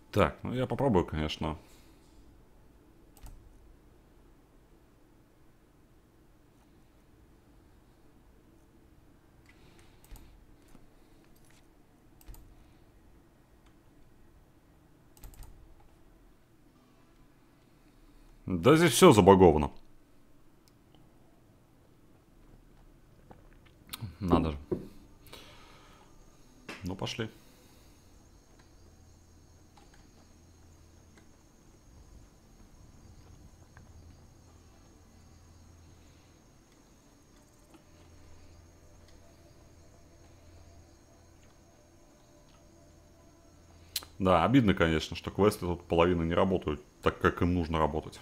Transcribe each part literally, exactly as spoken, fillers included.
Так, ну я попробую, конечно. Да здесь все забаговано. Надо же. Ну, пошли. Да, обидно, конечно, что квесты тут половина не работают так, как им нужно работать.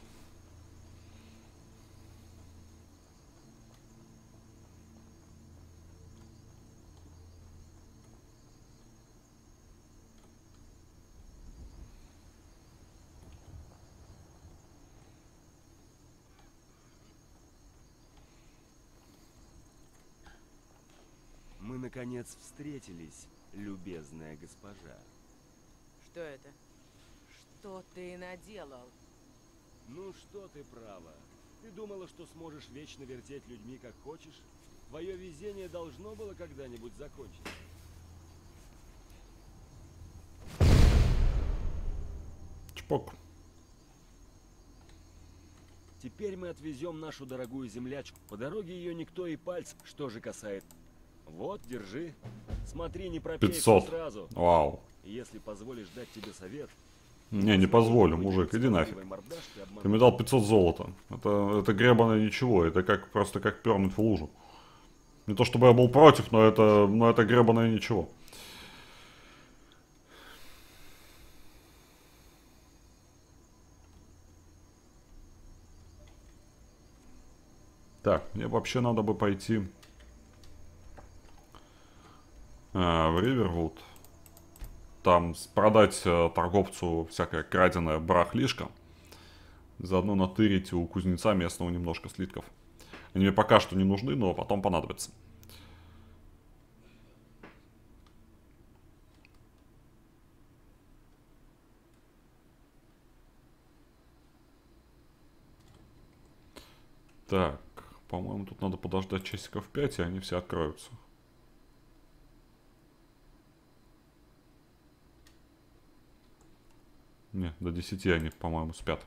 Мы наконец встретились, любезная госпожа. Что это? Что ты наделал? Ну что ты права. Ты думала, что сможешь вечно вертеть людьми как хочешь? Твое везение должно было когда-нибудь закончиться. Чпок. Теперь мы отвезем нашу дорогую землячку. По дороге ее никто и пальцем. Что же касает... Вот, держи. Смотри, не пропей всё пятьсот. сразу. Вау. Если позволишь дать тебе совет... Не, не позволю, мужик, иди нафиг. Ты мне дал пятьсот золота. Это, это гребаное ничего, это как просто как пернуть в лужу. Не то чтобы я был против, но это, но это гребаное ничего. Так, мне вообще надо бы пойти а, в Ривервуд. Там продать а, торговцу всякое краденое барахлишко. Заодно натырить у кузнеца местного немножко слитков. Они мне пока что не нужны, но потом понадобятся. Так, по-моему, тут надо подождать часиков пять, и они все откроются. Не, до десяти они, по-моему, спят.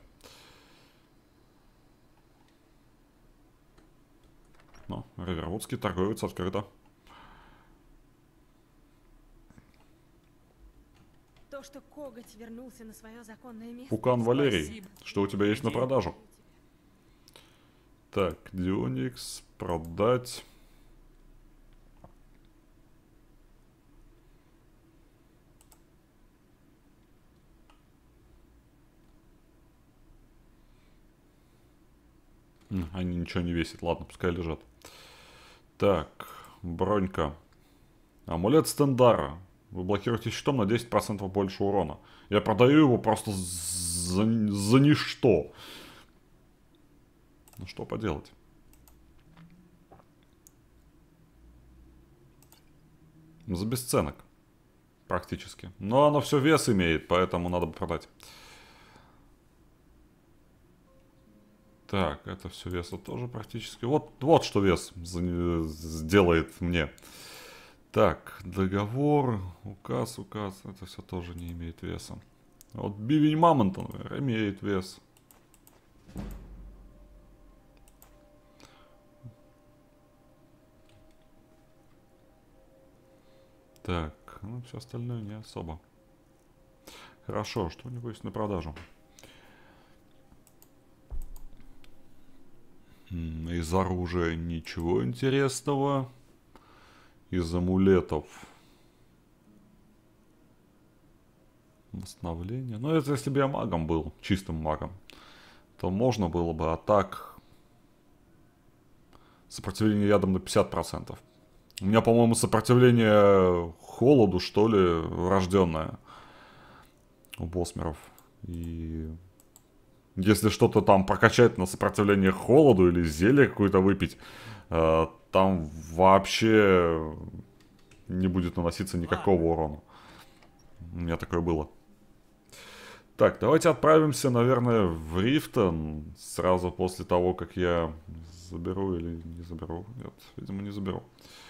Ну, Ривервудский торговец открыто. То, что коготь вернулся на свое законное место. Пукан Валерий, Спасибо. что у тебя есть на Иди. продажу? Так, Дионикс, продать. М, Они ничего не весят, ладно, пускай лежат. Так, бронька. Амулет Стендара. Вы блокируете щитом на десять процентов больше урона. Я продаю его просто за, за ничто. Ну что поделать. За бесценок. Практически. Но оно все вес имеет, поэтому надо бы продать. Так, это все веса тоже практически. Вот, вот что вес за- сделает мне. Так, договор, указ, указ. Это все тоже не имеет веса. Вот бивень мамонта, например, имеет вес. Так, ну все остальное не особо. Хорошо, что у него есть на продажу? М, Из оружия ничего интересного. Из амулетов восстановление. Ну, это если бы я магом был, чистым магом, то можно было бы, а так сопротивление ядом на пятьдесят процентов. У меня, по-моему, сопротивление холоду, что ли, врожденное у босмеров. И если что-то там прокачать на сопротивление холоду или зелье какое-то выпить, э, там вообще не будет наноситься никакого урона. У меня такое было. Так, давайте отправимся, наверное, в Рифтон сразу после того, как я заберу или не заберу. Нет, видимо, не заберу.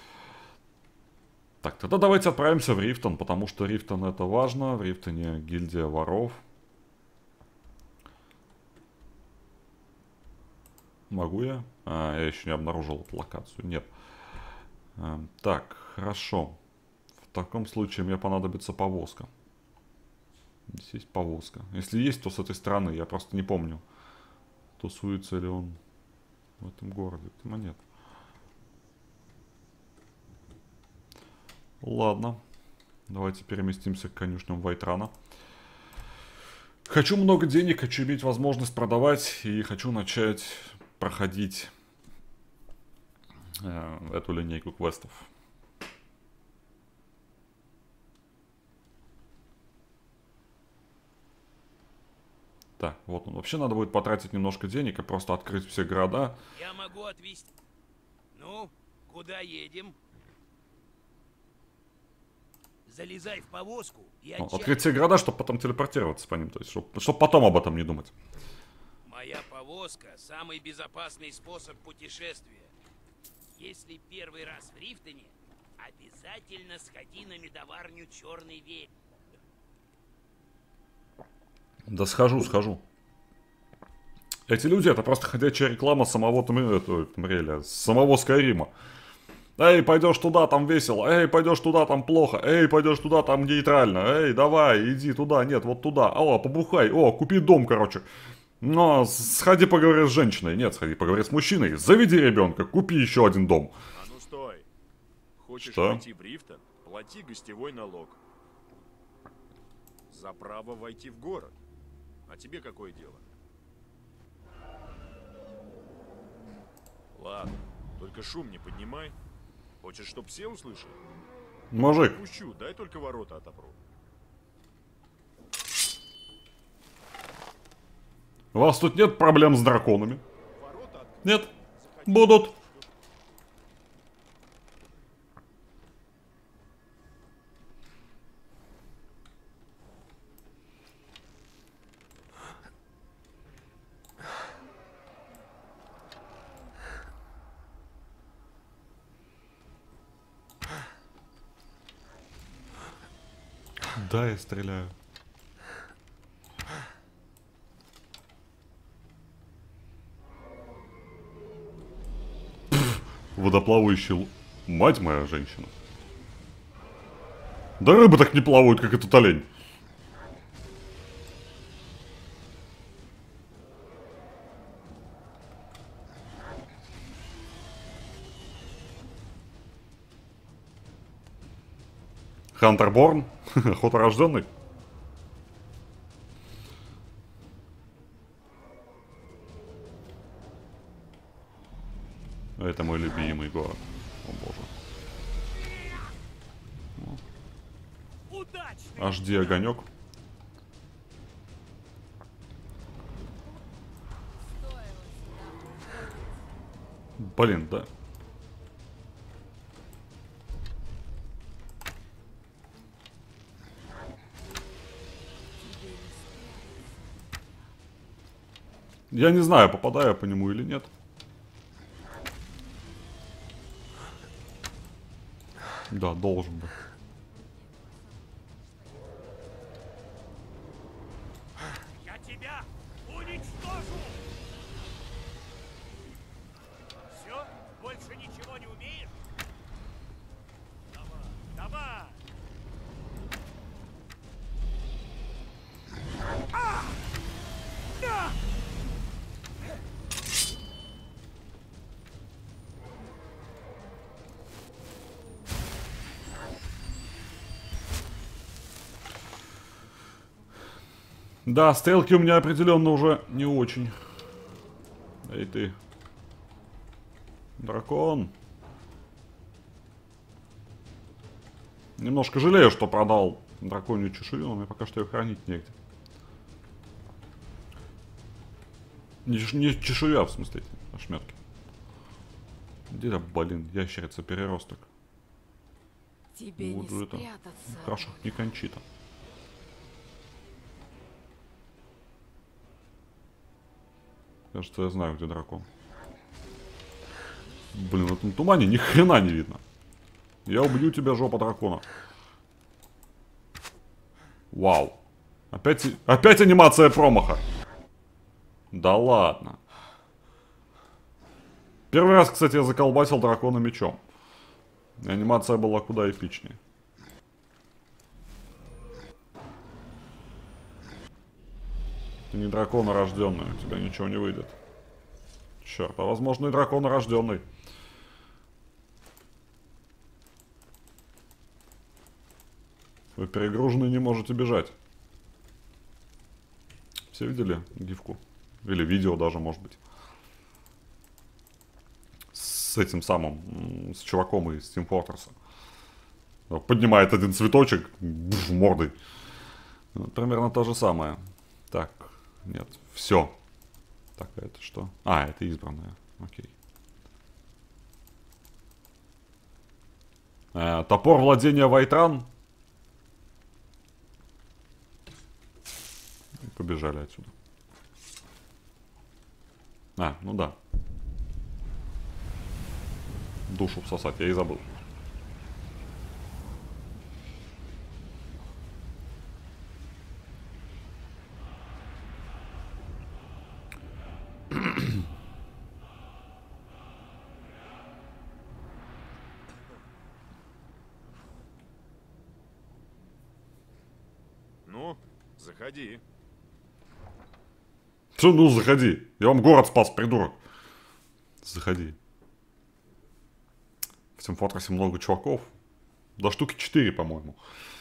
Так, тогда давайте отправимся в Рифтон, потому что Рифтон это важно. В Рифтоне гильдия воров. Могу я? А, я еще не обнаружил эту локацию. Нет. А, так, хорошо. В таком случае мне понадобится повозка. Здесь есть повозка. Если есть, то с этой стороны. Я просто не помню, тусуется ли он в этом городе. Видимо, нет. Ладно. Давайте переместимся к конюшням Вайтрана. Хочу много денег, хочу иметь возможность продавать. И хочу начать проходить э, эту линейку квестов. Так, вот он. Вообще надо будет потратить немножко денег и просто открыть все города. Я могу отвезти. Ну, куда едем? Залезай в повозку и Ну, отчаливай. открыть все города, чтобы потом телепортироваться по ним. То есть, чтобы чтоб потом об этом не думать. Моя повозка – самый безопасный способ путешествия. Если первый раз в Рифтоне, обязательно сходи на медоварню «Черный веер». Да схожу, схожу. Эти люди это просто ходячая реклама самого Тамриэля, самого Скайрима. Эй, пойдешь туда, там весело. Эй, пойдешь туда, там плохо. Эй, пойдешь туда, там нейтрально. Эй, давай, иди туда, нет, вот туда. О, побухай. О, купи дом, короче. Но сходи поговори с женщиной. Нет, сходи поговори с мужчиной. Заведи ребенка, купи еще один дом. А ну стой. Хочешь Что? войти в Рифтон? Плати гостевой налог. За право войти в город. А тебе какое дело? Ладно, только шум не поднимай. Хочешь, чтоб все услышали? Мужик, Пущу, дай только ворота отопру. у вас тут нет проблем с драконами? Ворота открыты. Нет? Будут. Да, я стреляю. Пф, водоплавающий л... Мать моя женщина. Да рыбы так не плавают, как этот олень. Хантерборн? Охоторожденный? Это мой любимый город. О боже. Удачный! Аж ди огонек. Блин, да. Я не знаю, попадаю я по нему или нет. Да, должен бы. Я тебя уничтожу! Все? Больше ничего не умеешь? Давай, давай! А! А! Да, стрелки у меня определенно уже не очень. Эй ты. Дракон. Немножко жалею, что продал драконью чешую, но мне пока что ее хранить негде. Не, не чешуя, в смысле, эти ошметки. Где-то, блин, ящерица-переросток. Тебе Вот не это. спрятаться. Хорошо, не кончита. Кажется, я знаю, где дракон. Блин, в этом тумане ни хрена не видно. Я убью тебя, жопа дракона. Вау. Опять, опять анимация промаха. Да ладно. Первый раз, кстати, я заколбасил дракона мечом. И анимация была куда эпичнее. Ты не драконорожденный, у тебя ничего не выйдет. Черт, а возможно и драконорожденный. Вы перегружены, не можете бежать. Все видели гифку? Или видео даже, может быть. С этим самым, с чуваком из Team Fortress. Поднимает один цветочек, бф, мордой. Примерно то же самое. Так, нет, все. Так, а это что? А, это избранная. Окей. Э, топор владения Вайтран. Побежали отсюда. А, ну да. Душу всосать, я и забыл. Ну, заходи. Что, ну, заходи. Я вам город спас, придурок. Заходи. В Team Fortress много чуваков. До штуки четыре, по-моему.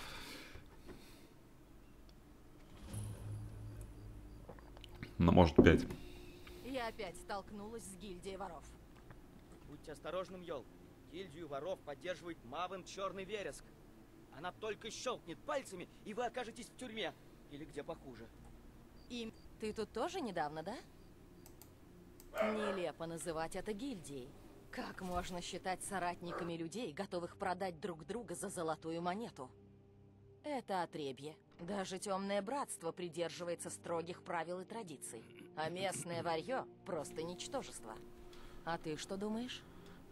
Ну, может, пять. Я опять столкнулась с гильдией воров. Будьте осторожным, Йол. Гильдию воров поддерживает Мавен Черный Вереск. Она только щелкнет пальцами, и вы окажетесь в тюрьме. Или где похуже. И ты тут тоже недавно, да? Нелепо называть это гильдией. Как можно считать соратниками людей, готовых продать друг друга за золотую монету? Это отребье. Даже Темное Братство придерживается строгих правил и традиций. А местное варье — просто ничтожество. А ты что думаешь?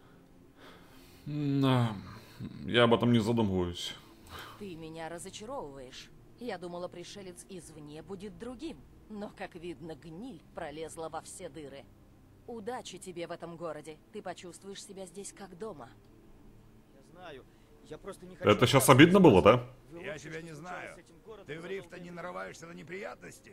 Да, я об этом не задумываюсь. Ты меня разочаровываешь. Я думала, пришелец извне будет другим. Но, как видно, гниль пролезла во все дыры. Удачи тебе в этом городе. Ты почувствуешь себя здесь как дома. Я знаю. Я просто не хочу... Это сейчас обидно было, да? Вы Я лучше, тебя что не случалось знаю. с этим городом Ты в за Рифте долгое не время. нарываешься на неприятности?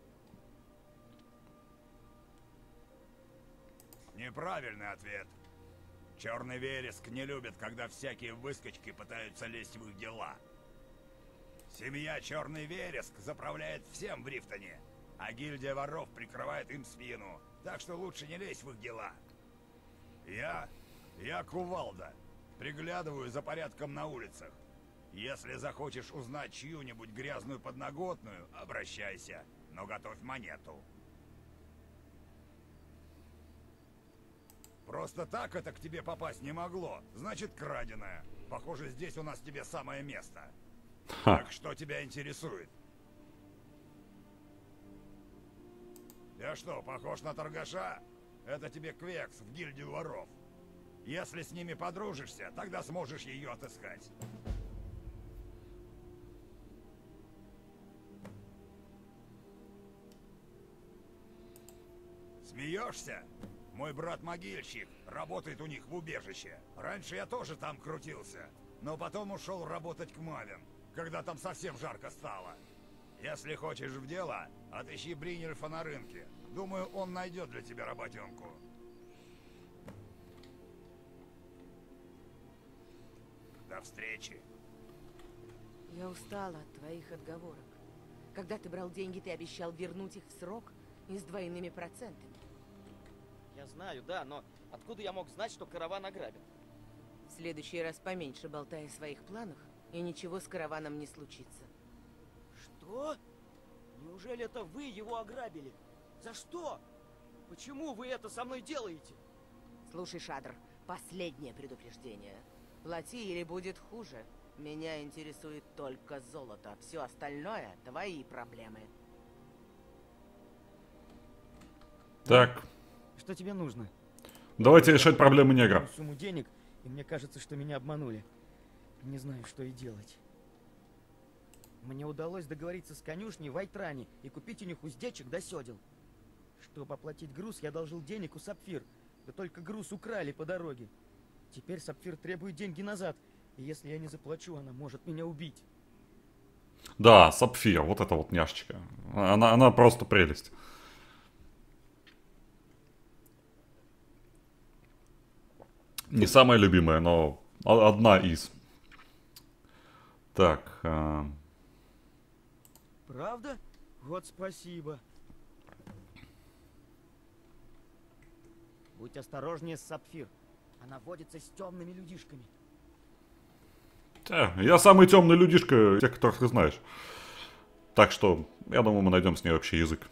Неправильный ответ. Черный Вереск не любит, когда всякие выскочки пытаются лезть в их дела. Семья Черный Вереск заправляет всем в Рифтоне, а гильдия воров прикрывает им спину, так что лучше не лезь в их дела. Я... я Кувалда. Приглядываю за порядком на улицах. Если захочешь узнать чью-нибудь грязную подноготную, обращайся, но готовь монету. Просто так это к тебе попасть не могло, значит краденое. Похоже, здесь у нас тебе самое место. Ха. Так что тебя интересует? Я что, похож на торгаша? Это тебе Квекс в гильдию воров. Если с ними подружишься, тогда сможешь ее отыскать. Смеешься? Мой брат-могильщик работает у них в убежище. Раньше я тоже там крутился, но потом ушел работать к Мавен, когда там совсем жарко стало. Если хочешь в дело, отыщи Бринельфа на рынке. Думаю, он найдет для тебя работенку. До встречи. Я устала от твоих отговорок. Когда ты брал деньги, ты обещал вернуть их в срок и с двойными процентами. Я знаю, да, но откуда я мог знать, что караван ограбят? В следующий раз поменьше болтай о своих планах, и ничего с караваном не случится. Что? Неужели это вы его ограбили? За что? Почему вы это со мной делаете? Слушай, Шадр, последнее предупреждение. Плати или будет хуже. Меня интересует только золото. Все остальное — твои проблемы. Так, Что тебе нужно? давайте решать проблемы негра. Сумму денег, и мне кажется, что меня обманули. Не знаю, что и делать. Мне удалось договориться с конюшней в Айтране и купить у них уздечек до седел. Чтобы оплатить груз, я одолжил денег у Сапфир. Да только груз украли по дороге. Теперь Сапфир требует деньги назад. И если я не заплачу, она может меня убить. Да, Сапфир, вот это вот няшечка. Она, она просто прелесть. Не самая любимая, но о- одна из. Так. а, Правда? Вот спасибо. Будь осторожнее с Сапфир. Она водится с темными людишками. да, я самый темный людишка, тех, которых ты знаешь. Так что, я думаю, мы найдем с ней общий язык.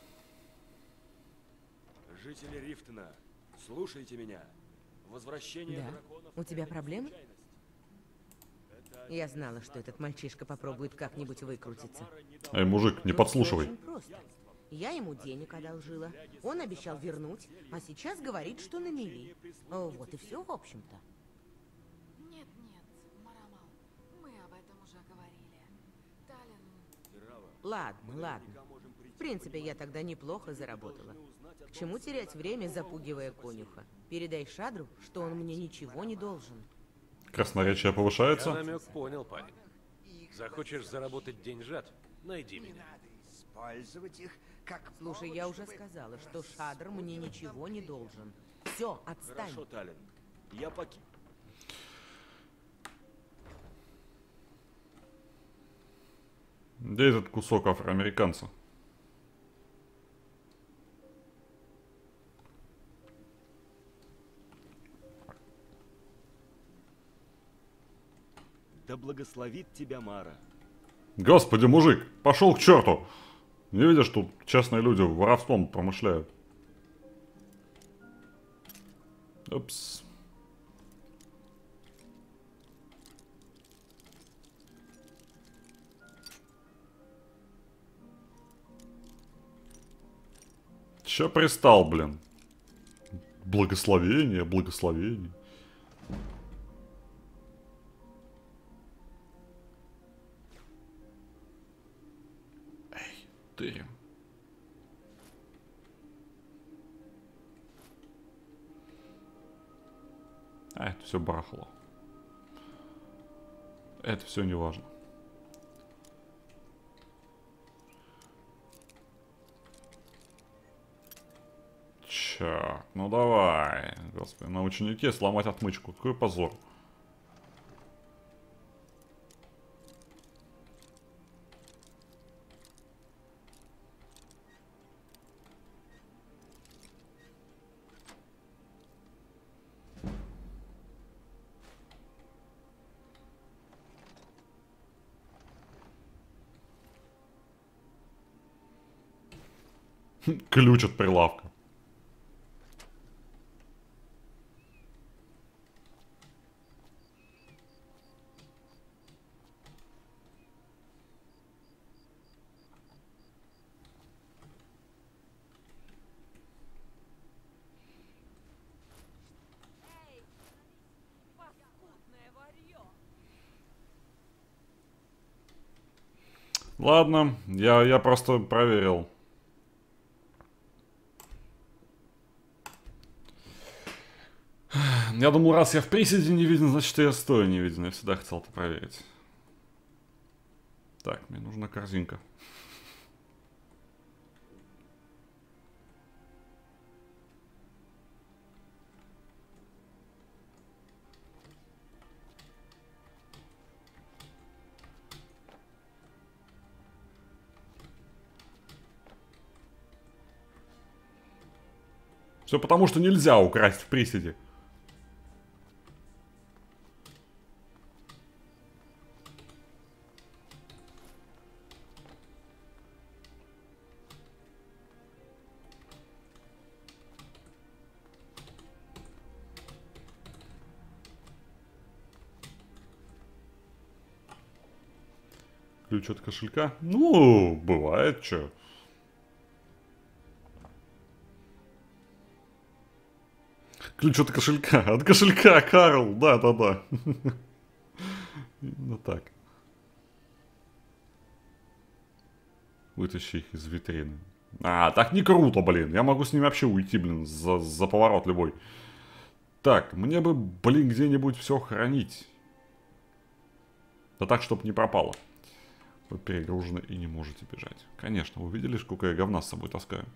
Жители Рифтона, слушайте меня. Возвращение Да? драконов... У тебя это не проблемы? случайность. Это Я один знала, из что знаков этот мальчишка того, попробует что как-нибудь Скотамара выкрутиться. не дала Эй, мужик, не Тут подслушивай. очень просто. Я ему денег одолжила. Он обещал вернуть, а сейчас говорит, что на мели. О, вот и все, в общем-то. Нет, нет, Марамал, мы об этом уже говорили. Талин, Ирава, Ладно, мы ладно. наверняка можем прийти В принципе, я тогда неплохо заработала. К чему терять время, запугивая конюха? Передай Шадру, что он мне ничего не должен. Красноречие Я повышается. намек понял, парень. Захочешь заработать деньжат? Найди меня. Использовать их как Слушай, я уже сказала, что Шадр мне ничего не должен. Все, отстань. Хорошо, Талин. Я поки... Где этот кусок афроамериканца? Да благословит тебя Мара. Господи, мужик, пошел к черту! Не видишь, тут частные люди воровством промышляют. Упс. Че пристал, блин? Благословение, благословение. Эй, ты. А, это все барахло. Это все не важно. Черт, ну давай. Господи, на ученике сломать отмычку. Какой позор. Ключ от прилавка. Ладно, я, я просто проверил. Я думал, раз я в приседе не виден, значит я стоя не виден. Я всегда хотел это проверить. Так, мне нужна корзинка. Все потому, что нельзя украсть в приседе. Ключ от кошелька? Ну, бывает, чё. Ключ от кошелька. От кошелька, Карл. Да-да-да. Ну так. Вытащи их из витрины. А, так не круто, блин. Я могу с ними вообще уйти, блин, за, за поворот любой. Так, мне бы, блин, где-нибудь все хранить. Да так, чтобы не пропало. Вы перегружены и не можете бежать. Конечно, вы видели, сколько я говна с собой таскаю?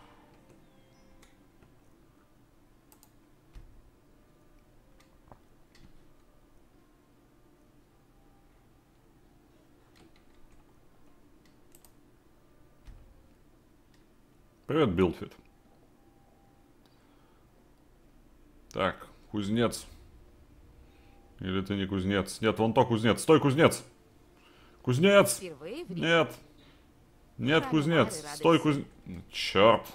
Привет, Билфит. Так, кузнец. Или ты не кузнец? Нет, вон то кузнец. Стой, кузнец! Кузнец! Нет! Нет, кузнец! Стой, кузнец! Черт!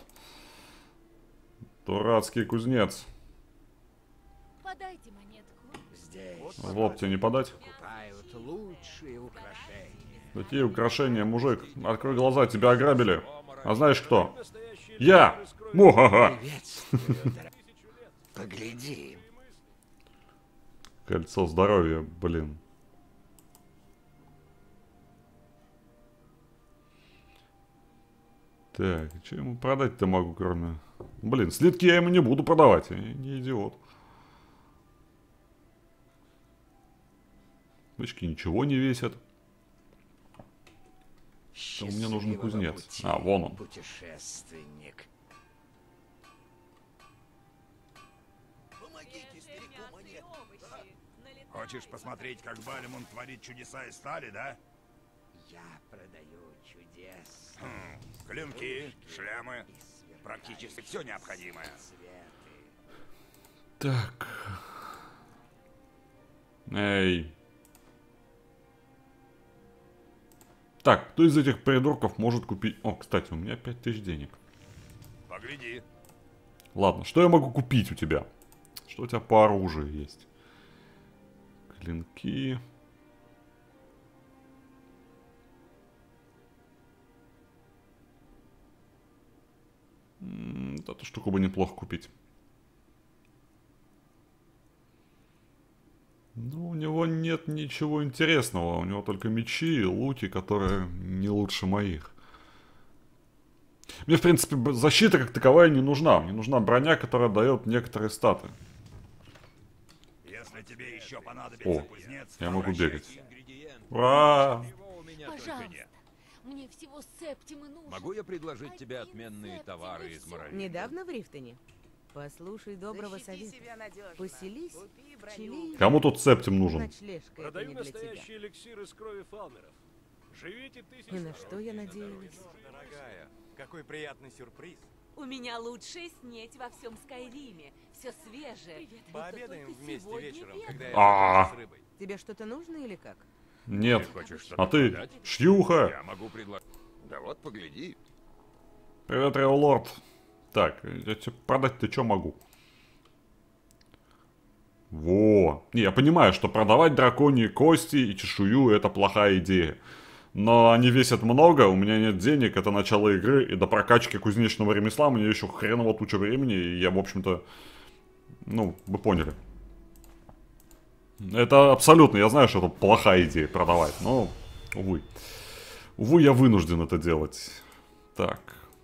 Дурацкий кузнец. Подайте монетку. Здесь. В лоб тебе не подать? Покупают лучшие украшения. Какие украшения, мужик? Открой глаза, тебя ограбили. А знаешь кто? Я! Муха-ха! Погляди. Кольцо здоровья, блин. Так, что ему продать-то могу, кроме... Блин, слитки я ему не буду продавать, я не идиот. Бычки ничего не весят. Что мне нужен кузнец? Пути, а, вон он. Путешественник. Хочешь посмотреть, как Балимон творит чудеса из стали, да? Я продаю чудес. Хм, клинки, шлемы, практически все необходимое. Так. Эй. Так, кто из этих придурков может купить... О, кстати, у меня пять тысяч денег. Погляди. Ладно, что я могу купить у тебя? Что у тебя по оружию есть? Клинки. М-м, эту штуку бы неплохо купить. Ну, у него нет ничего интересного. У него только мечи и луки, которые не лучше моих. Мне, в принципе, защита как таковая не нужна. Мне нужна броня, которая дает некоторые статы. Если тебе еще понадобится О, кузнец, я могу бегать. Ура! Пожалуйста. Мне всего септимы нужен. Могу я предложить тебе отменные товары из Моровии? Недавно в Рифтоне? Послушай доброго совета. Поселись в Чили. Кому тут септим нужен? Ночлежка это Продаю не для тебя. настоящий эликсир из крови фалмеров. Живите тысячу... И на что я надеялась? Дорогая, какой приятный сюрприз. У меня лучшая снеть во всем Скайриме. Все свежее. Пообедаем вместе вечером, когда я А. закончу с рыбой. Тебе что-то нужно или как? Нет. Ты хочешь что-то А ты, продать? шлюха. Я могу предложить. Да вот, погляди. Привет, Реолорд. Так, я тебе продать-то что могу? Во. Не, я понимаю, что продавать драконьи кости и чешую это плохая идея. Но они весят много, у меня нет денег, это начало игры, и до прокачки кузнечного ремесла мне еще хреново туча времени, и я, в общем-то, ну, вы поняли. Это абсолютно, я знаю, что это плохая идея продавать, но, увы. Увы, я вынужден это делать. Так.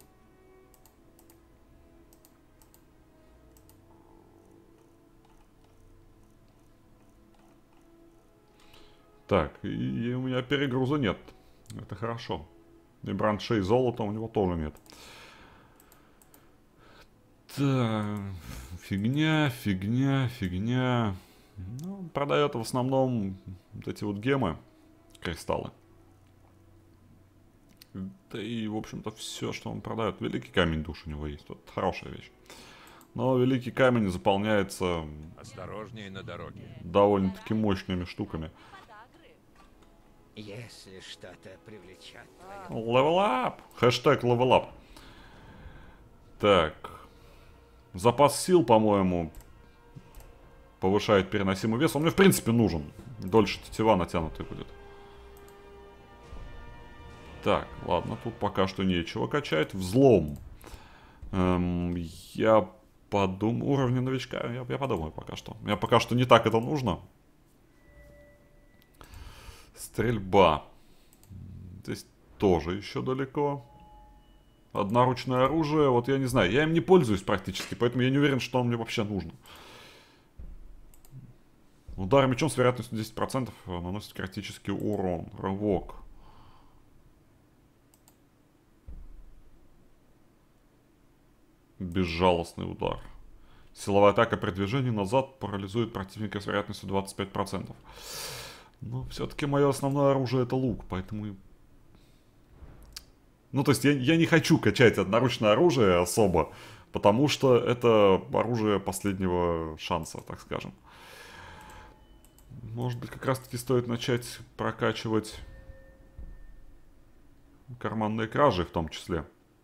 Так, и, и у меня перегруза нет. Это хорошо. И браншей золота у него тоже нет. Так, фигня, фигня, фигня. Ну, он продает в основном вот эти вот гемы, кристаллы. Да и, в общем-то, все, что он продает. Великий камень душ у него есть. Вот хорошая вещь. Но великий камень заполняется... Осторожнее на дороге. Довольно-таки мощными штуками. Если что-то привлечет твою... Level up! Хэштег level up. Так. Запас сил, по-моему, повышает переносимый вес. Он мне, в принципе, нужен. Дольше тетива натянутый будет. Так, ладно, тут пока что нечего качать. Взлом. Эм, я Подум... Уровни новичка, я, я подумаю пока что. Мне пока что не так это нужно. Стрельба. Здесь тоже еще далеко. Одноручное оружие, вот я не знаю, я им не пользуюсь практически, поэтому я не уверен, что он мне вообще нужно. Удар мечом с вероятностью десять процентов наносит критический урон. Рывок. Безжалостный удар. Силовая атака при движении назад парализует противника с вероятностью двадцать пять процентов. Но все-таки мое основное оружие это лук, поэтому... Ну, то есть я, я не хочу качать одноручное оружие особо, потому что это оружие последнего шанса, так скажем. Может быть, как раз-таки стоит начать прокачивать карманные кражи в том числе.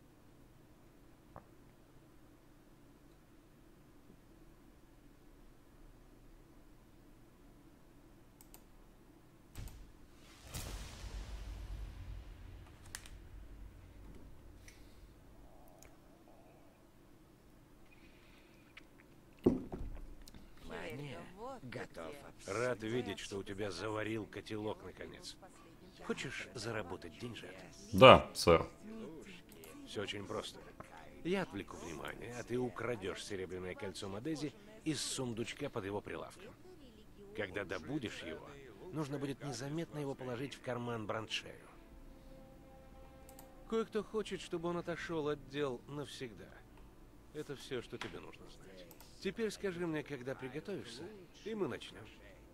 Готов. Рад видеть, что у тебя заварил котелок наконец. Хочешь заработать деньжат? Да, сэр. Все очень просто. Я отвлеку внимание, а ты украдешь серебряное кольцо Мадези из сундучка под его прилавком. Когда добудешь его, нужно будет незаметно его положить в карман Брандшею. Кое-кто хочет, чтобы он отошел от дел навсегда. Это все, что тебе нужно знать. Теперь скажи мне, когда приготовишься, и мы начнем.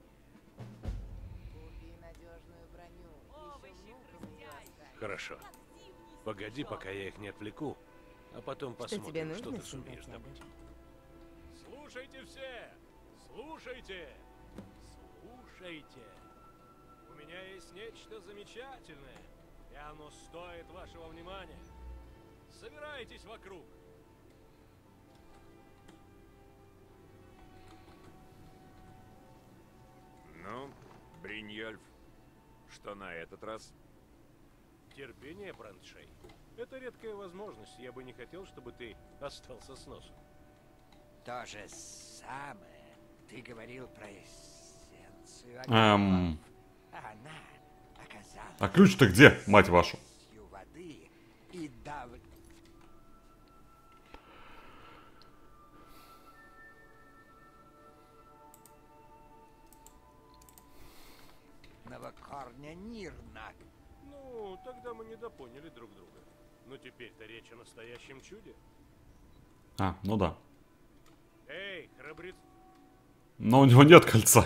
Хорошо. Погоди, пока я их не отвлеку, а потом посмотрим, что, что ты сумеешь добыть. Слушайте все! Слушайте! Слушайте! У меня есть нечто замечательное, и оно стоит вашего внимания. Собирайтесь вокруг. Ну, Бриньольф, что на этот раз? Терпение, Брандшей. Это редкая возможность. Я бы не хотел, чтобы ты остался с носом. То же самое ты говорил про эссенцию. Эм... Она оказалась... А ключ-то где, мать вашу? Воды и дав... корня Нирна. Ну, тогда мы недопоняли друг друга. Но теперь-то речь о настоящем чуде. А, ну да. Эй, храбрец. Но у него нет кольца.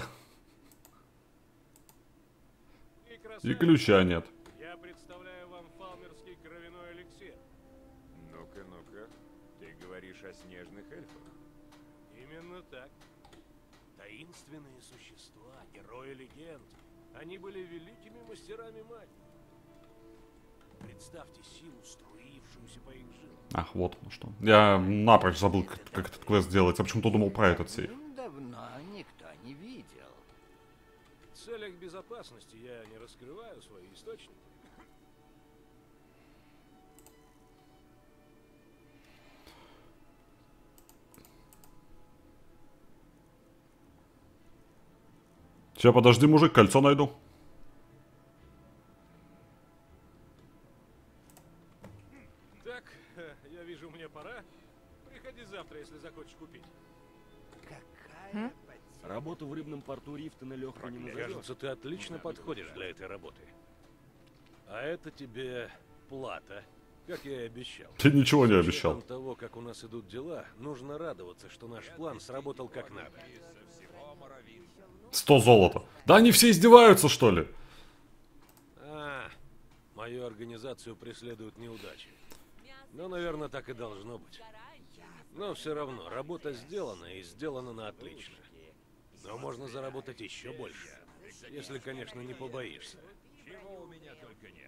И ключа нет. Я представляю вам фалмерский кровяной эликсир. Ну-ка, ну-ка. Ты говоришь о снежных эльфах? Именно так. Таинственные существа, герои легенд. Они были великими мастерами магии. Представьте силу, струившуюся по их жилам. Ах, вот ну что. Я напрочь забыл, как, как этот квест делается. Я почему-то думал про этот сейф. Давно никто не видел. В целях безопасности я не раскрываю свои источники. Сейчас, подожди, мужик, кольцо найду. Так, я вижу, мне пора. Приходи завтра, если захочешь купить. Какая Работу в рыбном порту Рифтона легко не назовешь. Кажется, ты отлично подходишь для этой работы. А это тебе плата, как я и обещал. Ты ничего не С обещал. учетом того, как у нас идут дела, нужно радоваться, что наш план сработал как надо. сто золота. Да они все издеваются, что ли? А, мою организацию преследуют неудачи. Но, наверное, так и должно быть. Но все равно, работа сделана и сделана на отлично. Но можно заработать еще больше. Если, конечно, не побоишься. Чего у меня только нет.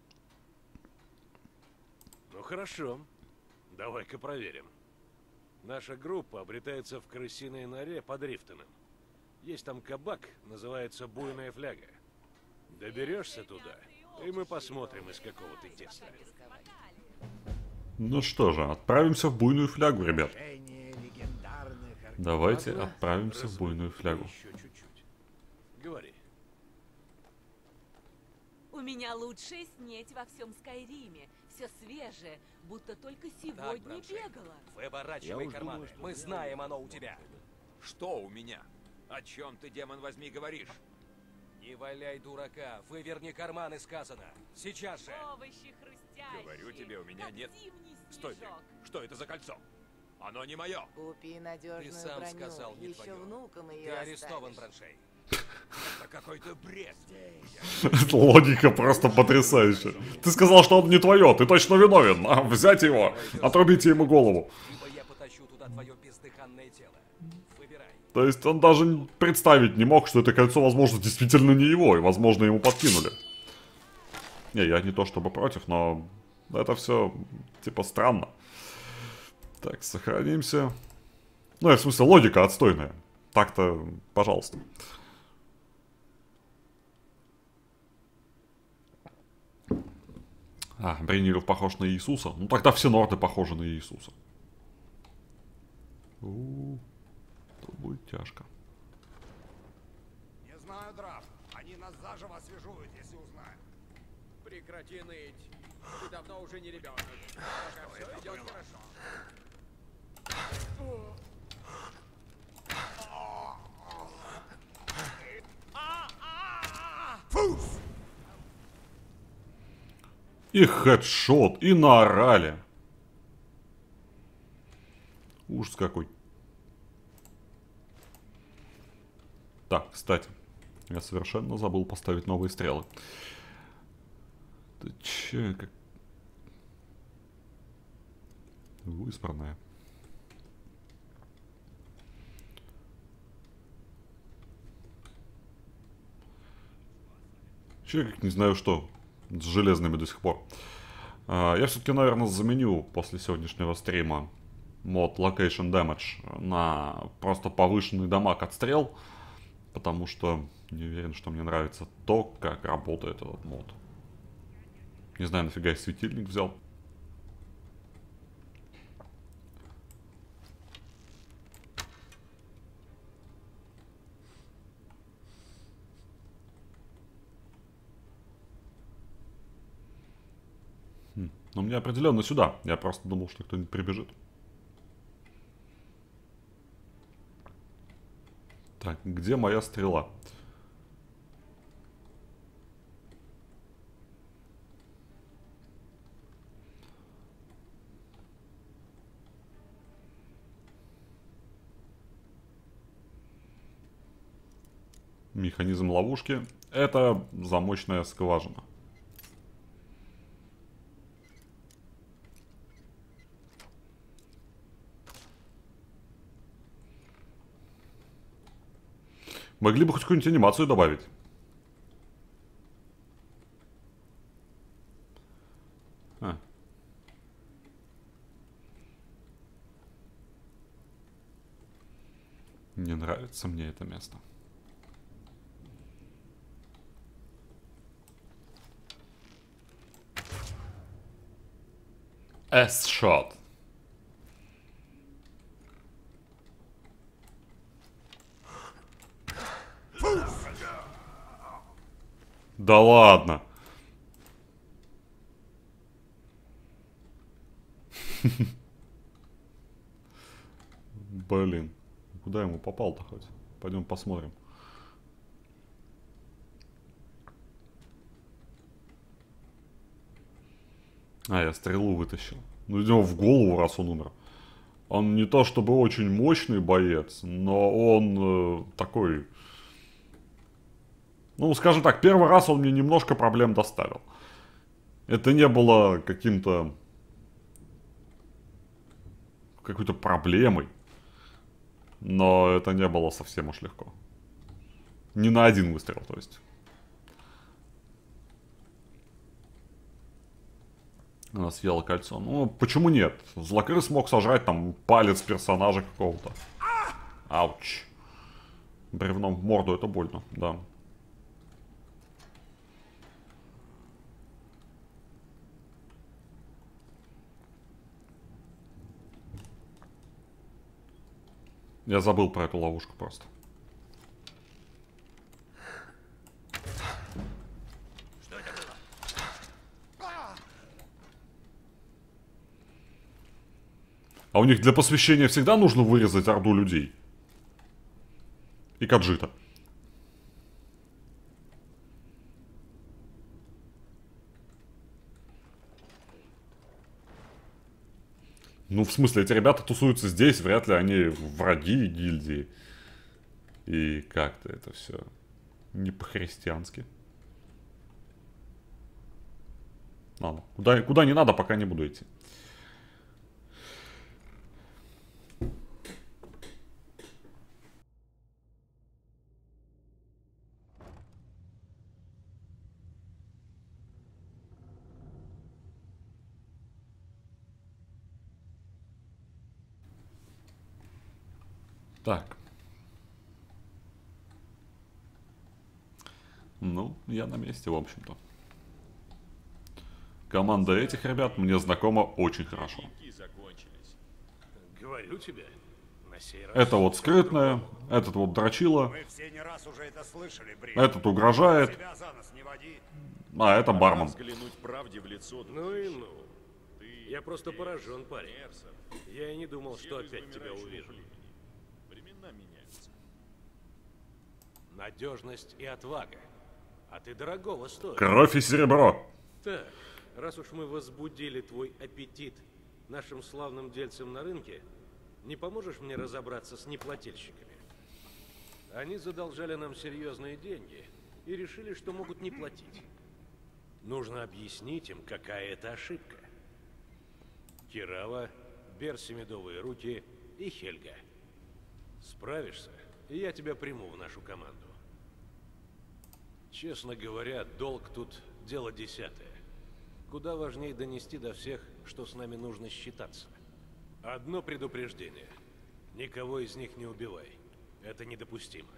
Ну хорошо. Давай-ка проверим. Наша группа обретается в крысиной норе под Рифтоном. Есть там кабак, называется Буйная Фляга. Доберешься туда, и мы посмотрим, из какого ты теста. Ну что же, отправимся в Буйную Флягу, ребят. Давайте Ладно, отправимся в буйную флягу. Еще чуть-чуть. Говори. У меня лучшая снеть во всем Скайриме. Все свежее, будто только сегодня Браншей, бегала. Выворачивай карманы. Мы знаем, оно у тебя. Что у меня? О чем ты, демон возьми, говоришь? Не валяй дурака. Выверни карманы, сказано. Сейчас же. Овощи хрустящие. Говорю тебе, у меня как нет. зимний Стойте. снежок. Что это за кольцо? Оно не мое. Купи надежную Ты сам броню. сказал, не Еще твое. внукам ее Ты арестован, оставишь. Браншей. Это какой-то бред. Логика просто потрясающая. Ты сказал, что он не твое, ты точно виновен. А взять его, отрубите ему голову. Либо я потащу туда твое бездыханное тело. Выбирай. То есть он даже представить не мог, что это кольцо, возможно, действительно не его, и, возможно, ему подкинули. Не, я не то чтобы против, но это все, типа, странно. Так, сохранимся. Ну, в смысле, логика отстойная. Так-то, пожалуйста. А, Брейниров похож на Иисуса. Ну, тогда все норды похожи на Иисуса. У-у-у. Тут будет тяжко. Не знаю, Драф. Они нас заживо освежуют, если узнают. Прекрати ныть. Ты давно уже не ребенок. Пока все идет хорошо. Фуф! И хедшот, и наорали. Ужас какой. Так, кстати, я совершенно забыл поставить новые стрелы. Ты че, как... Выспранная. Че, как не знаю что, с железными до сих пор. А, я все-таки, наверное, заменю после сегодняшнего стрима мод Location Damage на просто повышенный дамаг от стрел. Потому что не уверен, что мне нравится то, как работает этот мод. Не знаю, нафига я светильник взял. Хм. Но мне определенно сюда. Я просто думал, что кто-нибудь прибежит. Так, где моя стрела? Механизм ловушки. Это замочная скважина. Могли бы хоть какую-нибудь анимацию добавить. А. Не нравится мне это место. S-shot. Да ладно. Блин. Куда ему попал-то хоть? Пойдем посмотрим. А, я стрелу вытащил. Ну, идем в голову, раз он умер. Он не то чтобы очень мощный боец, но он э, такой... Ну, скажем так, первый раз он мне немножко проблем доставил. Это не было каким-то... какой-то проблемой. Но это не было совсем уж легко. Не на один выстрел, то есть. Она съела кольцо. Ну, почему нет? Злокрыс смог сожрать там палец персонажа какого-то. Ауч. Бревном в морду, это больно, да. Я забыл про эту ловушку просто. Что это было? А у них для посвящения всегда нужно вырезать орду людей? И Каджита. Ну, в смысле, эти ребята тусуются здесь, вряд ли они враги гильдии. И как-то это все не по-христиански. Ладно, куда, куда не надо, пока не буду идти. Так. Ну, я на месте, в общем-то. Команда этих ребят мне знакома очень хорошо. Говорю тебе, на сей раз... Это вот скрытная, этот вот дрочила. Мы все не раз уже это слышали, Брин. Этот угрожает. Себя за нос не води. А, это бармен. Взглянуть правде в лицо. Ну и ну. Я просто поражен, парень. Я и не думал, что опять тебя увижу. Времена меняются. Надежность и отвага. А ты дорогого стоишь. Кровь и серебро. Так, раз уж мы возбудили твой аппетит нашим славным дельцам на рынке, не поможешь мне разобраться с неплательщиками? Они задолжали нам серьезные деньги и решили, что могут не платить. Нужно объяснить им, какая это ошибка. Кирава, Берси Медовые Руки и Хельга. Справишься, и я тебя приму в нашу команду. Честно говоря, долг тут дело десятое. Куда важнее донести до всех, что с нами нужно считаться. Одно предупреждение. Никого из них не убивай. Это недопустимо.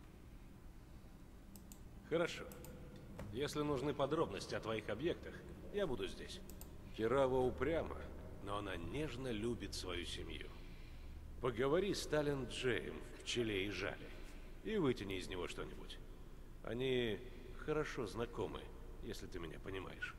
Хорошо. Если нужны подробности о твоих объектах, я буду здесь. Кирава упряма, но она нежно любит свою семью. Поговори с Тален Джеем в Челе и Жале и вытяни из него что-нибудь. Они хорошо знакомы, если ты меня понимаешь.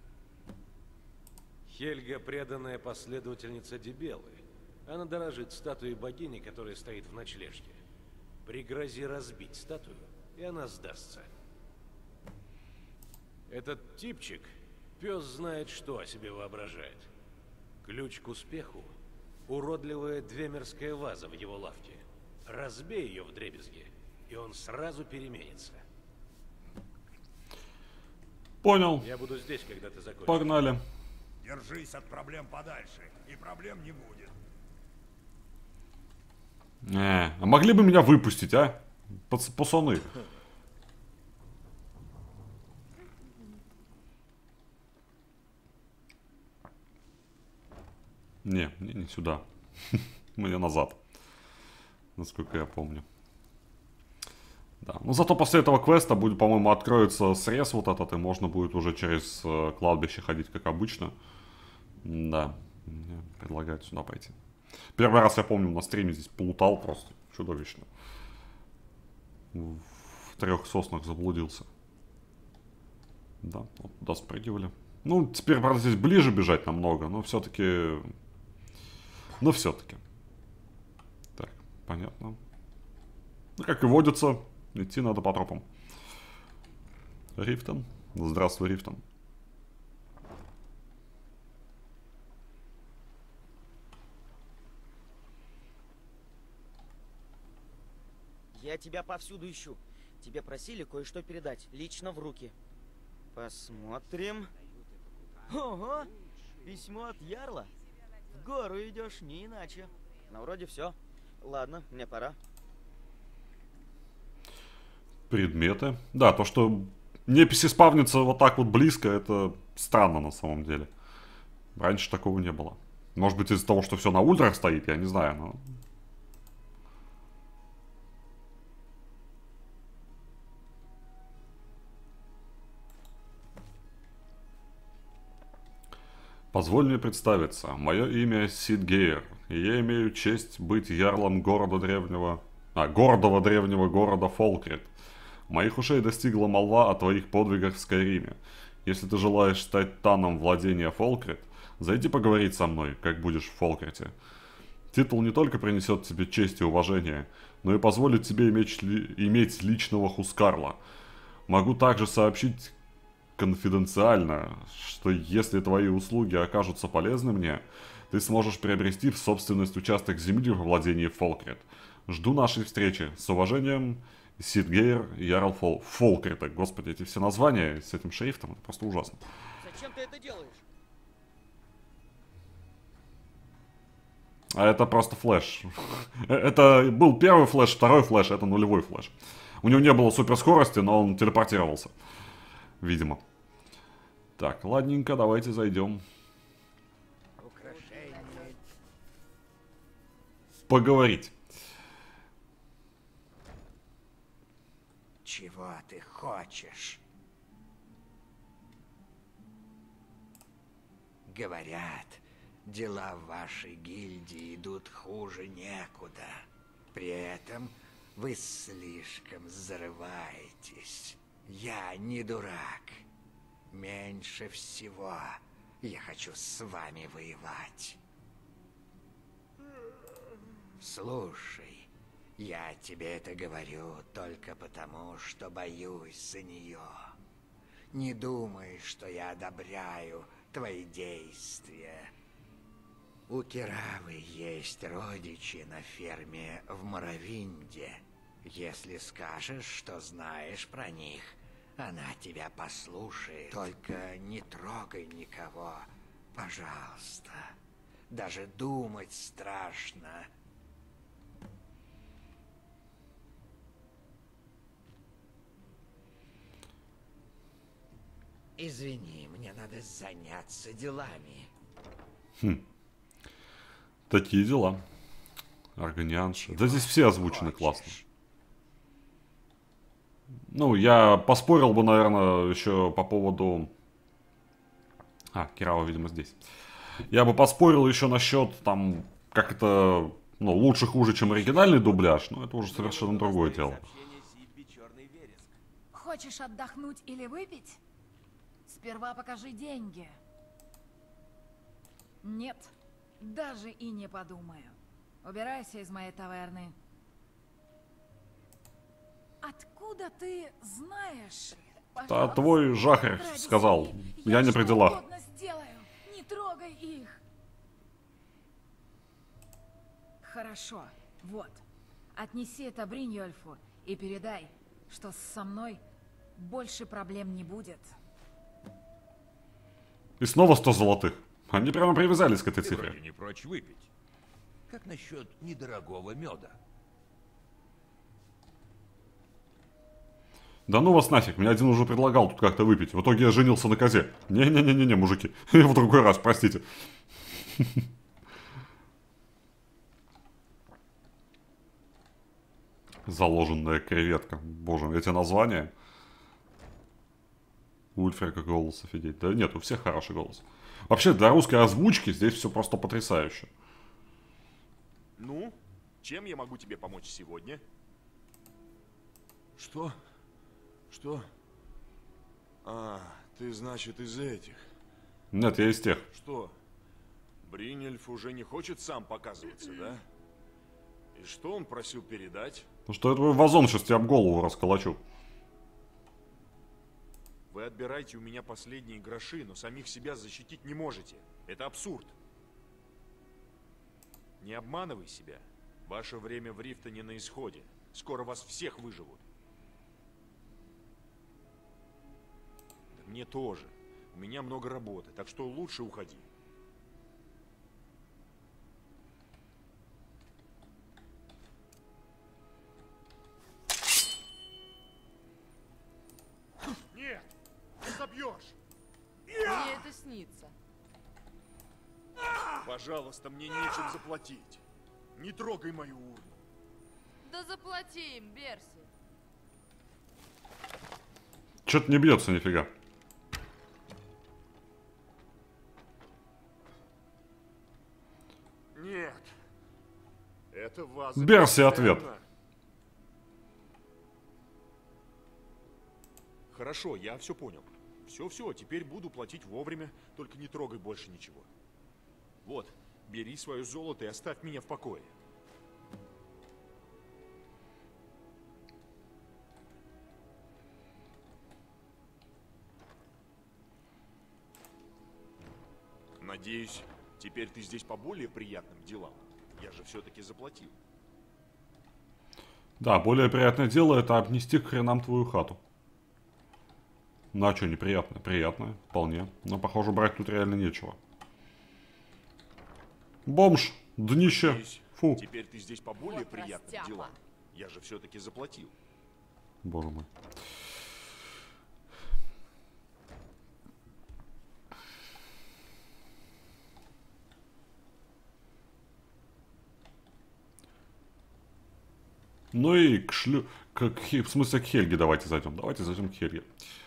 Хельга — преданная последовательница Дебелы. Она дорожит статуей богини, которая стоит в ночлежке. Пригрози разбить статую, и она сдастся. Этот типчик, пес знает, что о себе воображает. Ключ к успеху — уродливая двемерская ваза в его лавке. Разбей ее вдребезги, и он сразу переменится. Понял. Я буду здесь, когда ты закончишь. Погнали. Держись от проблем подальше, и проблем не будет. Не, а могли бы меня выпустить, а? Пац- Пацаны. Не, мне не сюда. Мне назад. Насколько я помню. Да. Ну зато после этого квеста будет, по-моему, откроется срез вот этот, и можно будет уже через э, кладбище ходить, как обычно. Да. Мне предлагают сюда пойти. Первый раз, я помню, на стриме здесь плутал просто. Чудовищно. В трех соснах заблудился. Да, вот туда спрыгивали. Ну, теперь, правда, здесь ближе бежать намного, но все-таки... Но все-таки. Так, понятно. Ну, как и водится, идти надо по тропам. Рифтон. Здравствуй, Рифтон. Я тебя повсюду ищу. Тебе просили кое-что передать, лично в руки. Посмотрим. Ого! Письмо от Ярла. В гору идешь, не иначе. Ну, вроде все. Ладно, мне пора. Предметы. Да, то, что неписи спавнится вот так вот близко, это странно на самом деле. Раньше такого не было. Может быть, из-за того, что все на ультрах стоит, я не знаю, но... Позволь мне представиться. Мое имя Сид Гейер. и я имею честь быть ярлом города древнего... А, гордого древнего города Фолкрит. Моих ушей достигла молва о твоих подвигах в Скайриме. Если ты желаешь стать таном владения Фолкрит, зайди поговорить со мной, как будешь в Фолкрите. Титул не только принесет тебе честь и уважение, но и позволит тебе иметь, ли, иметь личного Хускарла. Могу также сообщить конфиденциально, что если твои услуги окажутся полезны мне, ты сможешь приобрести в собственность участок земли во владении Фолкрит. Жду нашей встречи. С уважением, Сидгейр, Ярл Фол... Фолкрита. Господи, эти все названия с этим шрифтом, это просто ужасно. Зачем ты это делаешь? А это просто флеш. Это был первый флеш, второй флеш, это нулевой флеш. У него не было суперскорости, но он телепортировался. Видимо. Так, ладненько, давайте зайдем. Поговорить. Чего ты хочешь? Говорят, дела в вашей гильдии идут хуже некуда. При этом вы слишком зарываетесь. Я не дурак. Меньше всего я хочу с вами воевать. Слушай, я тебе это говорю только потому, что боюсь за нее. Не думай, что я одобряю твои действия. У Киравы есть родичи на ферме в Моровинде. Если скажешь, что знаешь про них, она тебя послушает. Только не трогай никого, пожалуйста. Даже думать страшно. Извини, мне надо заняться делами. Хм. Такие дела. Органианша. Да здесь все озвучены классно. Ну, я поспорил бы, наверное, еще по поводу... А, Кирава, видимо, здесь. Я бы поспорил еще насчет, там, как это, ну, лучше-хуже, чем оригинальный дубляж, но это уже совершенно другое дело. Хочешь отдохнуть или выпить? Сперва покажи деньги. Нет, даже и не подумаю. Убирайся из моей таверны. Откуда ты знаешь? А твой жахарь сказал, я не при делах. Сделаю. Не трогай их. Хорошо, вот. Отнеси это Бриньольфу и передай, что со мной больше проблем не будет. И снова сто золотых. Они прямо привязались к этой Ты цифре. вроде не прочь выпить. Как насчет недорогого меда? Да ну вас нафиг, мне один уже предлагал тут как-то выпить. В итоге я женился на козе. Не-не-не-не, мужики. В другой раз, простите. Заложенная креветка. Боже, эти названия. У Ульфрика голос офигеть. Да нет, у всех хороший голос. Вообще, для русской озвучки здесь все просто потрясающе. Ну, чем я могу тебе помочь сегодня? Что? Что? А, ты, значит, из этих. Нет, я из тех. Что? Бринельф уже не хочет сам показываться, да? И что он просил передать? Ну что, я твой вазон сейчас тебе об голову расколочу. Вы отбираете у меня последние гроши, но самих себя защитить не можете. Это абсурд. Не обманывай себя. Ваше время в Рифтоне на исходе. Скоро вас всех выживут. Да мне тоже. У меня много работы, так что лучше уходи. Нет! Ты забьешь! Мне это снится. Пожалуйста, мне нечем заплатить. Не трогай мою урну. Да заплати им, Берси. Что-то не бьется нифига. Нет, Это ваза Берси ответ. бесценна. Хорошо, я все понял. Все-все, теперь буду платить вовремя, только не трогай больше ничего. Вот, бери свое золото и оставь меня в покое. Надеюсь, теперь ты здесь по более приятным делам. Я же все-таки заплатил. Да, более приятное дело это обнести к хренам твою хату. Ну а что неприятное? Приятное, вполне. Но похоже брать тут реально нечего. Бомж, днище. Надеюсь, Фу. теперь ты здесь по более Вот приятным растяпа. делам. Я же все-таки заплатил. Боже мой. Ну и к шлю... К, к, Хе- в смысле, к Хельге давайте зайдем. Давайте зайдем к Хельге.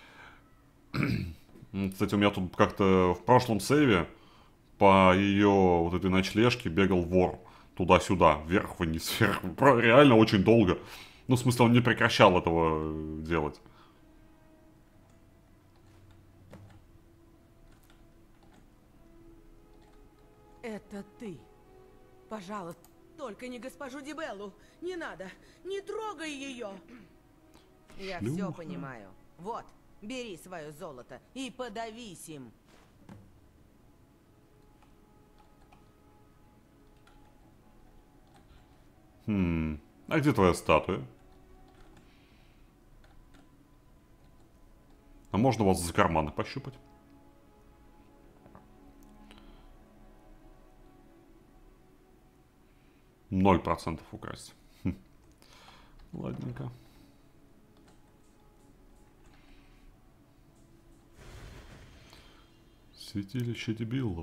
М, Кстати, у меня тут как-то в прошлом сейве по ее вот этой ночлежке бегал вор. Туда-сюда, вверх-вниз, вверх. Про- Реально очень долго. Ну, в смысле, он не прекращал этого э, делать. Это ты. Пожалуйста, только не госпожу Дибеллу. Не надо. Не трогай ее. Я все Шлюха. понимаю. Вот, бери свое золото и подавись им. Хм. А где твоя статуя? А можно вас за карманы пощупать? Ноль процентов украсть. Хм. Ладненько. Святилище дебилов.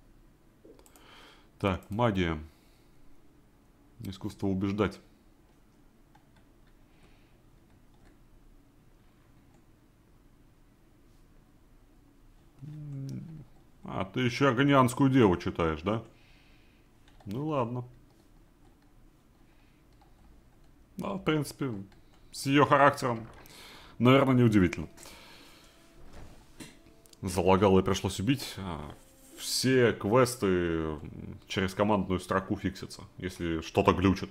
Так, магия. Искусство убеждать. М, А, ты еще Аганианскую деву читаешь, да? Ну ладно. Ну, в принципе, с ее характером, наверное, неудивительно. Залагало и пришлось убить. А, Все квесты через командную строку фиксятся, если что-то глючит.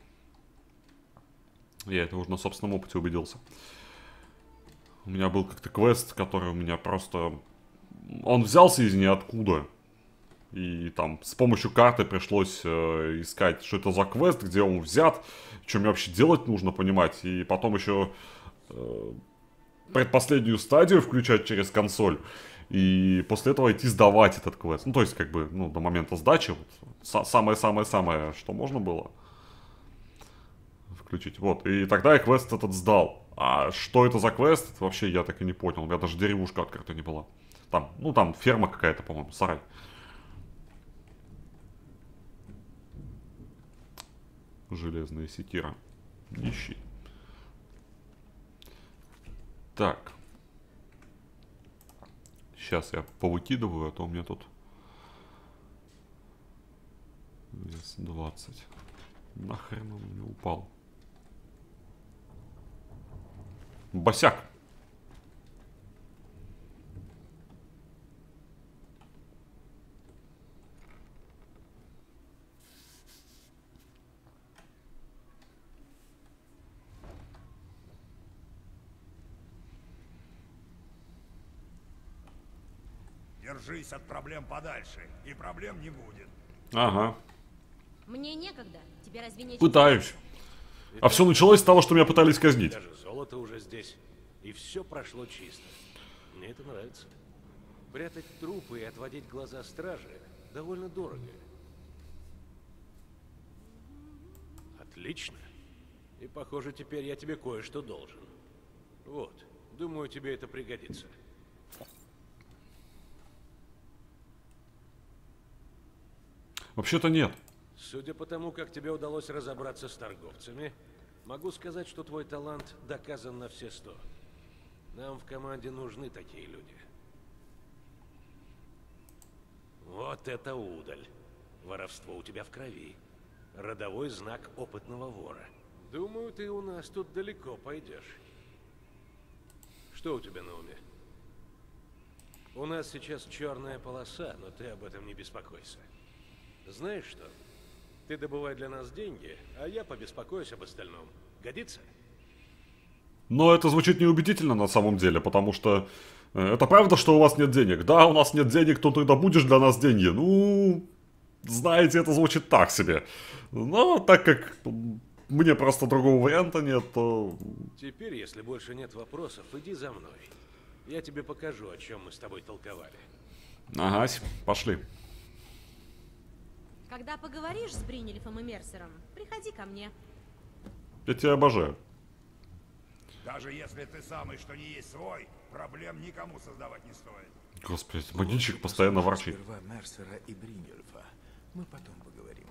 Я это уже на собственном опыте убедился. У меня был как-то квест, который у меня просто... Он взялся из ниоткуда. И там с помощью карты пришлось э, искать, что это за квест, где он взят, что мне вообще делать нужно понимать. И потом еще э, предпоследнюю стадию включать через консоль. И после этого идти сдавать этот квест. Ну, то есть, как бы, ну, до момента сдачи, вот, самое-самое-самое, что можно было включить. Вот, и тогда я квест этот сдал. А что это за квест, это вообще я так и не понял. У меня даже деревушка открыта не была. Там, ну, там ферма какая-то, по-моему, сарай. Железная секира. Нищий. Так. Сейчас я повыкидываю, а то у меня тут вес двадцать. Нахрен он мне упал. Босяк. Держись от проблем подальше, и проблем не будет. Ага. Мне некогда. Тебе разве нечего? Пытаюсь. А все началось с того, что меня пытались казнить. Даже золото уже здесь. И все прошло чисто. Мне это нравится. Прятать трупы и отводить глаза стражи довольно дорого. Отлично. И похоже, теперь я тебе кое-что должен. Вот. Думаю, тебе это пригодится. Вообще-то нет. Судя по тому, как тебе удалось разобраться с торговцами, могу сказать, что твой талант доказан на все сто. Нам в команде нужны такие люди. Вот это удаль. Воровство у тебя в крови. Родовой знак опытного вора. Думаю, ты у нас тут далеко пойдешь. Что у тебя на уме? У нас сейчас черная полоса, но ты об этом не беспокойся. Знаешь что? Ты добывай для нас деньги, а я побеспокоюсь об остальном. Годится? Но это звучит неубедительно на самом деле, потому что э, это правда, что у вас нет денег? Да, у нас нет денег, то ты добудешь для нас деньги. Ну, знаете, это звучит так себе. Но так как мне просто другого варианта нет, то... Теперь, если больше нет вопросов, иди за мной. Я тебе покажу, о чем мы с тобой толковали. Ага, пошли. Когда поговоришь с Бринельфом и Мерсером, приходи ко мне. Я тебя обожаю. Даже если ты самый, что не есть свой, проблем никому создавать не стоит. Господи, магичик постоянно ворчит. Сперва Мерсера и Бринельфа. Мы потом поговорим.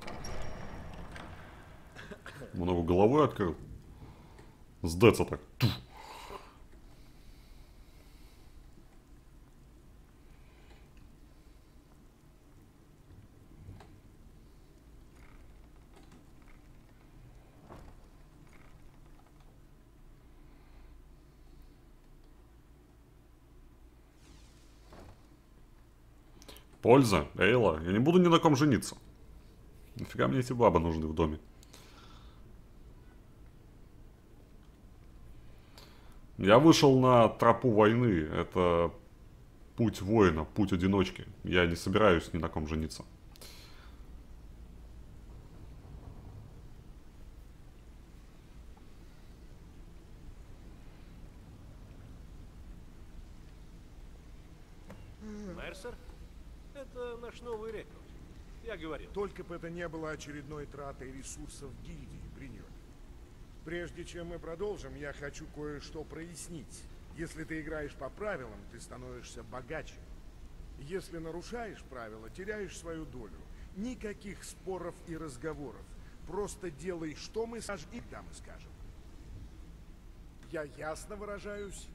Он его головой открыл. Сдаться так. Туф. Польза, Эйла. Я не буду ни на ком жениться. Нафига мне эти бабы нужны в доме? Я вышел на тропу войны. Это путь воина, путь одиночки. Я не собираюсь ни на ком жениться. Мерсер? Это наш новый рекрут. Я говорил. Только бы это не было очередной тратой ресурсов гильдии, Бриньоль. Прежде чем мы продолжим, я хочу кое-что прояснить. Если ты играешь по правилам, ты становишься богаче. Если нарушаешь правила, теряешь свою долю. Никаких споров и разговоров. Просто делай, что мы скажем, и да, мы скажем. Я ясно выражаюсь?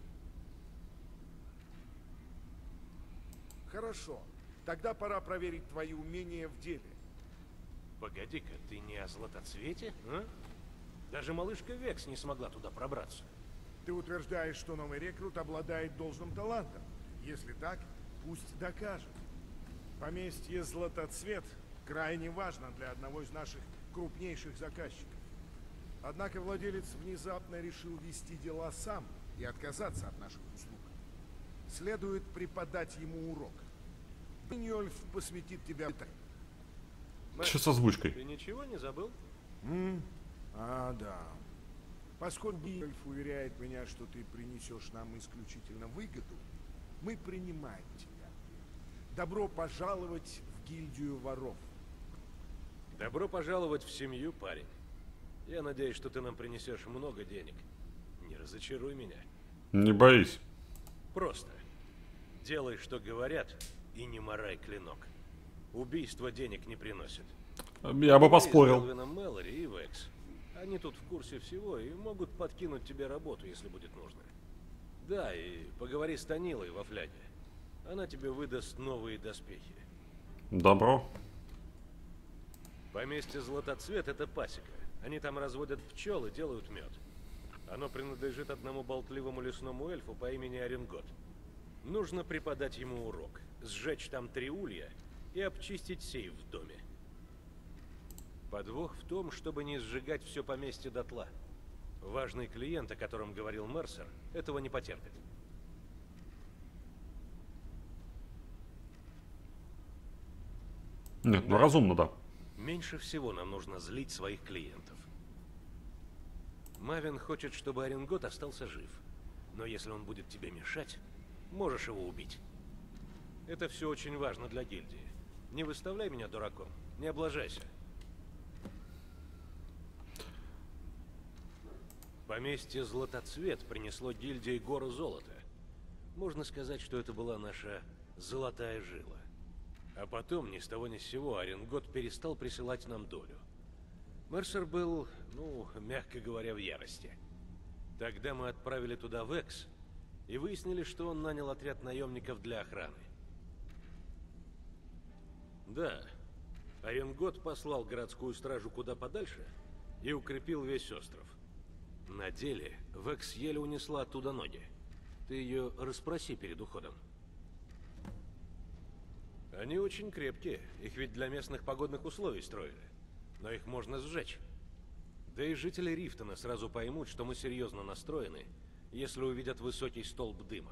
Хорошо. Тогда пора проверить твои умения в деле. Погоди-ка, ты не о Златоцвете, а? Даже малышка Векс не смогла туда пробраться. Ты утверждаешь, что новый рекрут обладает должным талантом. Если так, пусть докажет. Поместье Златоцвет крайне важно для одного из наших крупнейших заказчиков. Однако владелец внезапно решил вести дела сам и отказаться от наших услуг. Следует преподать ему урок. Бриньольф посвятит тебя... Что с озвучкой? Ты ничего не забыл? М? А, да. Поскольку Бриньольф уверяет меня, что ты принесешь нам исключительно выгоду, мы принимаем тебя. Добро пожаловать в гильдию воров. Добро пожаловать в семью, парень. Я надеюсь, что ты нам принесешь много денег. Не разочаруй меня. Не боись. Просто делай, что говорят, и не морай клинок. Убийство денег не приносит. Я бы поспорил. Мэлори и Векс. Они тут в курсе всего и могут подкинуть тебе работу, если будет нужно. Да, и поговори с Танилой во фляге. Она тебе выдаст новые доспехи. Добро. Поместье Златоцвет — это пасека. Они там разводят пчел и делают мед. Оно принадлежит одному болтливому лесному эльфу по имени Оренгот. Нужно преподать ему урок, сжечь там три улья и обчистить сейф в доме. Подвох в том, чтобы не сжигать все поместье дотла. Важный клиент, о котором говорил Мерсер, этого не потерпит. Нет, ну разумно, да. Меньше всего нам нужно злить своих клиентов. Мавин хочет, чтобы Оренгот остался жив. Но если он будет тебе мешать, можешь его убить. Это все очень важно для гильдии. Не выставляй меня дураком, не облажайся. Поместье Златоцвет принесло гильдии гору золота. Можно сказать, что это была наша золотая жила. А потом, ни с того ни с сего, Оренгот перестал присылать нам долю. Мерсер был, ну, мягко говоря, в ярости. Тогда мы отправили туда Векс и выяснили, что он нанял отряд наемников для охраны. Да, Оренгот послал городскую стражу куда подальше и укрепил весь остров. На деле Векс еле унесла оттуда ноги. Ты ее расспроси перед уходом. Они очень крепкие, их ведь для местных погодных условий строили. Но их можно сжечь. Да и жители Рифтона сразу поймут, что мы серьезно настроены, если увидят высокий столб дыма.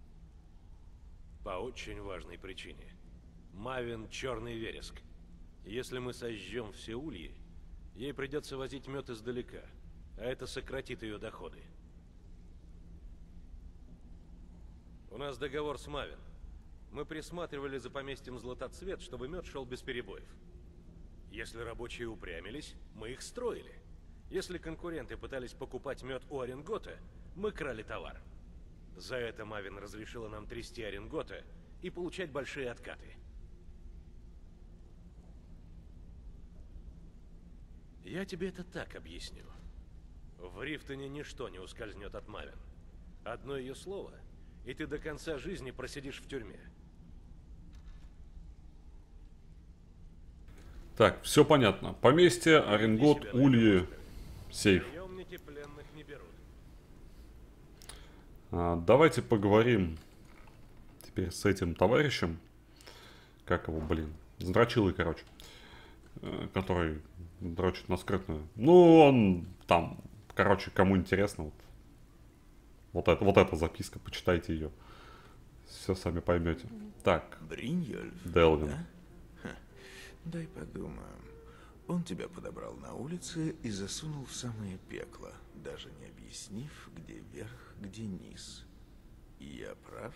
По очень важной причине. Мавин — черный вереск. Если мы сожжем все ульи, ей придется возить мед издалека, а это сократит ее доходы. У нас договор с Мавин. Мы присматривали за поместьем Златоцвет, чтобы мед шел без перебоев. Если рабочие упрямились, мы их строили. Если конкуренты пытались покупать мед у Оренгота, мы крали товар. За это Мавин разрешила нам трясти Оренгота и получать большие откаты. Я тебе это так объясню. В Рифтоне ничто не ускользнет от Мавин. Одно ее слово, и ты до конца жизни просидишь в тюрьме. Так, все понятно. Поместье, Оренгот, ульи, сейф. А, давайте поговорим теперь с этим товарищем. Как его, блин? Здрачилый, короче. Который дрочит на скрытную. Ну, он там, короче, кому интересно, вот, вот, это, вот эта записка, почитайте ее. Все сами поймете. Так. Бриньольф, Делвин. да? Ха. Дай подумаю. Он тебя подобрал на улице и засунул в самое пекло, даже не объяснив, где верх, где низ. И я прав?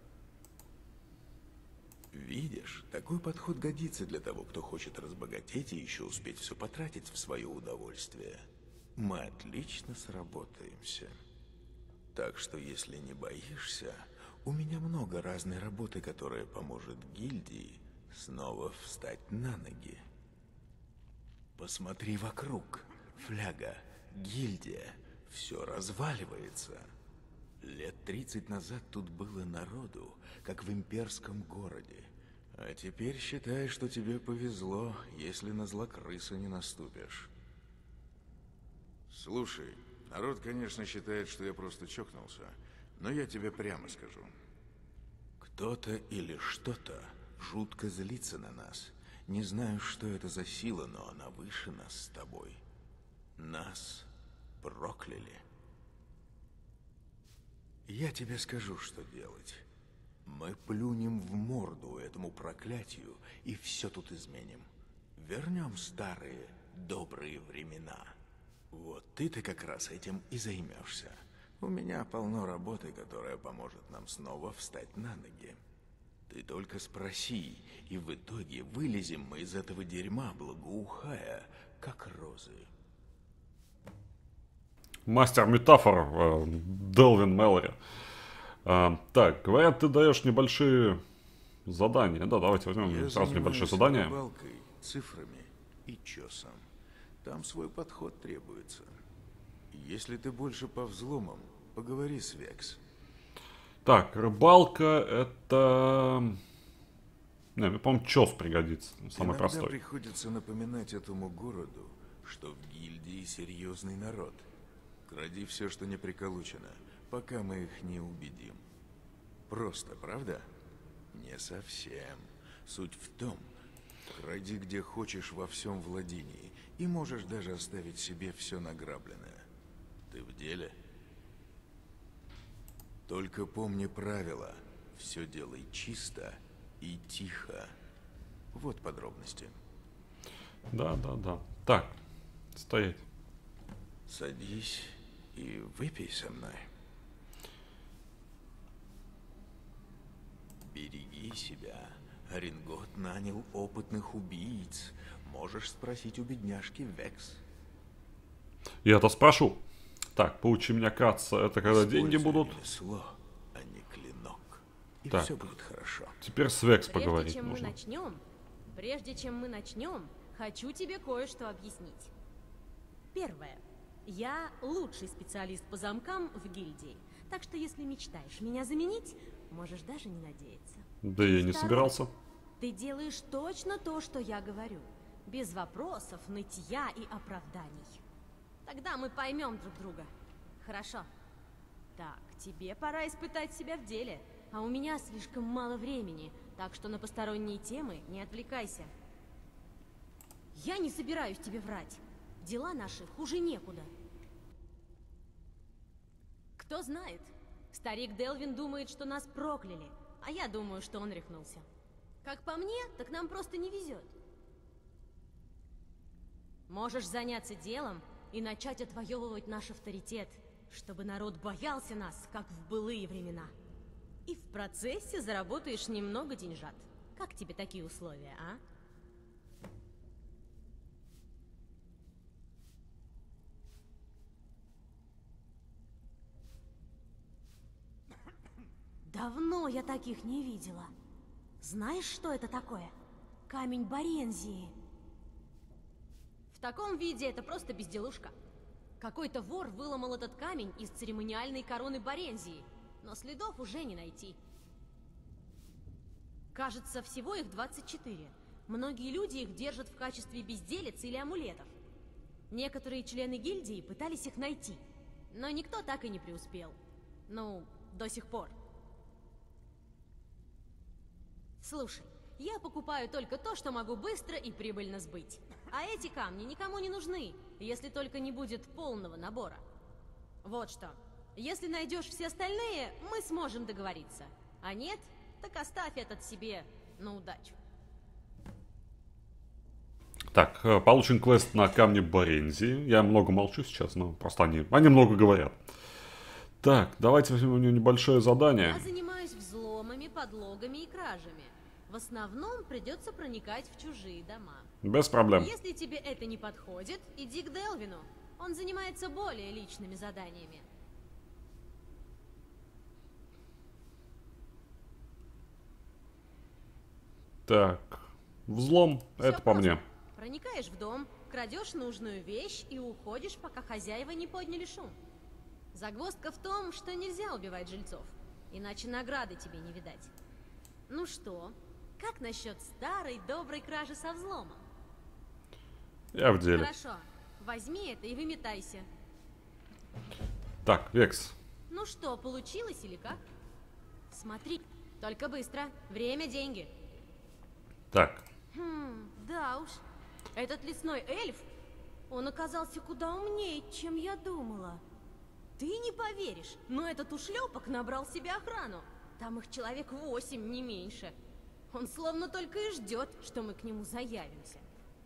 Видишь, такой подход годится для того, кто хочет разбогатеть и еще успеть все потратить в свое удовольствие. Мы отлично сработаемся. Так что, если не боишься, у меня много разной работы, которая поможет гильдии снова встать на ноги. Посмотри вокруг. Фляга, гильдия, все разваливается. Лет тридцать назад тут было народу, как в имперском городе. А теперь считай, что тебе повезло, если на злокрыса не наступишь. Слушай, народ, конечно, считает, что я просто чокнулся, но я тебе прямо скажу. Кто-то или что-то жутко злится на нас. Не знаю, что это за сила, но она выше нас с тобой. Нас прокляли. Я тебе скажу, что делать. Мы плюнем в морду этому проклятию и все тут изменим. Вернем старые добрые времена. Вот ты-то как раз этим и займешься. У меня полно работы, которая поможет нам снова встать на ноги. Ты только спроси, и в итоге вылезем мы из этого дерьма, благоухая, как розы. Мастер метафор, э, Делвин Мэлори. Э, так, говорят, ты даешь небольшие задания. Да, давайте возьмем Я сразу небольшое занимаюсь задание. рыбалкой, цифрами и чесом. Там свой подход требуется. Если ты больше по взломам, поговори с Векс. Так, рыбалка это... Не, мне, по-моему, чес пригодится. Самый Иногда простой. приходится напоминать этому городу, что в гильдии серьезный народ. Кради все, что не приколочено, пока мы их не убедим. Просто, правда? Не совсем. Суть в том, кради где хочешь во всем владении, и можешь даже оставить себе все награбленное. Ты в деле? Только помни правила. Все делай чисто и тихо. Вот подробности. Да, да, да. Так, стоять. Садись и выпей со мной. Береги себя. Оренгот нанял опытных убийц. Можешь спросить у бедняжки Векс. Я-то спрошу. Так, поучи меня кратце. Это когда деньги будут? Ремесло, а не клинок. И Так. все будет хорошо. Теперь с Векс Прежде поговорить чем нужно. мы начнем, прежде чем мы начнем, хочу тебе кое-что объяснить. Первое. Я лучший специалист по замкам в гильдии, так что если мечтаешь меня заменить, можешь даже не надеяться. Да я не Второе. собирался. Ты делаешь точно то, что я говорю. Без вопросов, нытья и оправданий. Тогда мы поймем друг друга. Хорошо. Так, тебе пора испытать себя в деле. А у меня слишком мало времени, так что на посторонние темы не отвлекайся. Я не собираюсь тебе врать. Дела наши хуже некуда. Кто знает? Старик Делвин думает, что нас прокляли, а я думаю, что он рехнулся. Как по мне, так нам просто не везет. Можешь заняться делом и начать отвоевывать наш авторитет, чтобы народ боялся нас, как в былые времена. И в процессе заработаешь немного деньжат. Как тебе такие условия, а? Давно я таких не видела. Знаешь, что это такое? Камень Борензии. В таком виде это просто безделушка. Какой-то вор выломал этот камень из церемониальной короны Борензии, но следов уже не найти. Кажется, всего их двадцать четыре. Многие люди их держат в качестве безделиц или амулетов. Некоторые члены гильдии пытались их найти, но никто так и не преуспел. Ну, до сих пор. Слушай, я покупаю только то, что могу быстро и прибыльно сбыть. А эти камни никому не нужны, если только не будет полного набора. Вот что. Если найдешь все остальные, мы сможем договориться. А нет, так оставь этот себе на удачу. Так, получен квест на камне Борензии. Я много молчу сейчас, но просто они, они много говорят. Так, давайте возьмем у нее небольшое задание. Я занимаюсь взломами, подлогами и кражами. В основном придется проникать в чужие дома. Без проблем. Если тебе это не подходит, иди к Делвину. Он занимается более личными заданиями. Так, взлом, Всё это по просто. мне. Проникаешь в дом, крадешь нужную вещь и уходишь, пока хозяева не подняли шум. Загвоздка в том, что нельзя убивать жильцов, иначе награды тебе не видать. Ну что, как насчет старой доброй кражи со взломом? Я в деле. Хорошо, возьми это и выметайся. Так, Векс. Ну что, получилось или как? Смотри, только быстро, время – деньги. Так. Хм, да уж. Этот лесной эльф, он оказался куда умнее, чем я думала. Ты не поверишь, но этот ушлепок набрал себе охрану. Там их человек восемь, не меньше. Он словно только и ждет, что мы к нему заявимся.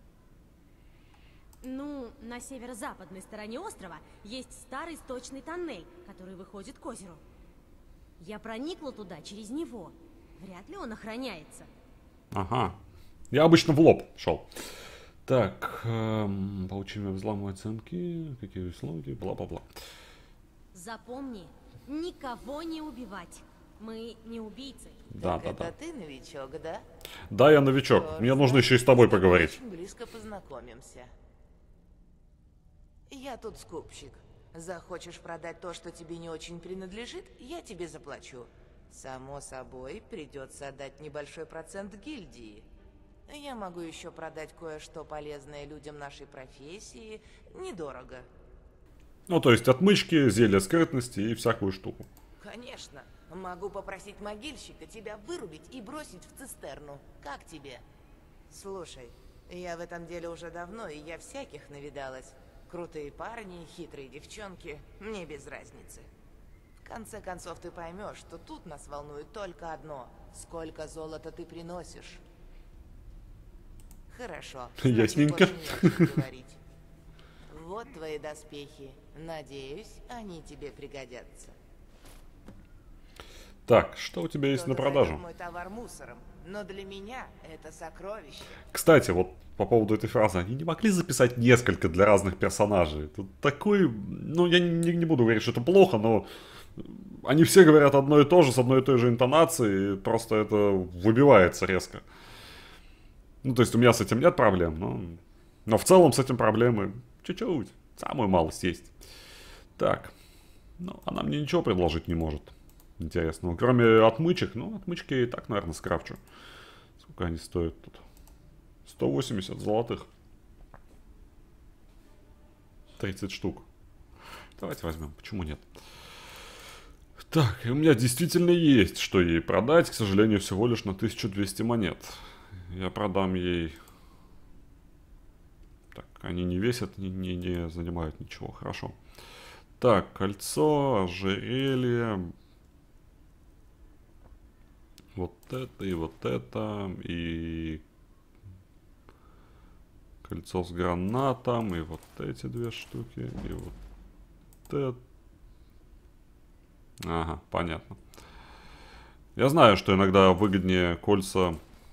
Ну, на северо-западной стороне острова есть старый сточный тоннель, который выходит к озеру. Я проникла туда через него. Вряд ли он охраняется. Ага. Я обычно в лоб шел. Так, эм, получение взломовой оценки, какие условия, бла-бла-бла. Запомни, никого не убивать. Мы не убийцы. Да, так да, это да. ты новичок, да? Да, я новичок. Черт, Мне нужно еще и с тобой поговорить. Очень близко познакомимся. Я тут скупщик. Захочешь продать то, что тебе не очень принадлежит, я тебе заплачу. Само собой, придется отдать небольшой процент гильдии. Я могу еще продать кое-что полезное людям нашей профессии недорого. Ну, то есть отмычки, зелья скрытности и всякую штуку. Конечно. Могу попросить могильщика тебя вырубить и бросить в цистерну. Как тебе? Слушай, я в этом деле уже давно, и я всяких навидалась. Крутые парни, хитрые девчонки, мне без разницы. В конце концов ты поймешь, что тут нас волнует только одно. Сколько золота ты приносишь. Хорошо. Ясненько. Говорить. Вот твои доспехи. Надеюсь, они тебе пригодятся. Так, что у тебя есть на продажу? Мой товар мусором, но для меня это сокровище. Кстати, вот по поводу этой фразы, они не могли записать несколько для разных персонажей. Тут такой, ну я не, не буду говорить, что это плохо, но они все говорят одно и то же, с одной и той же интонацией, и просто это выбивается резко. Ну, то есть у меня с этим нет проблем, но, но в целом с этим проблемы чуть-чуть, самую малость есть. Так, ну, она мне ничего предложить не может интересного, кроме отмычек. Ну, отмычки и так, наверное, скрафчу. Сколько они стоят тут? сто восемьдесят золотых. тридцать штук. Давайте возьмем, почему нет? Так, и у меня действительно есть, что ей продать. К сожалению, всего лишь на тысячу двести монет. Я продам ей... Так, они не весят, не, не, не занимают ничего. Хорошо. Так, кольцо, ожерелье. Вот это и вот это. И... Кольцо с гранатом. И вот эти две штуки. И вот это. Ага, понятно. Я знаю, что иногда выгоднее кольца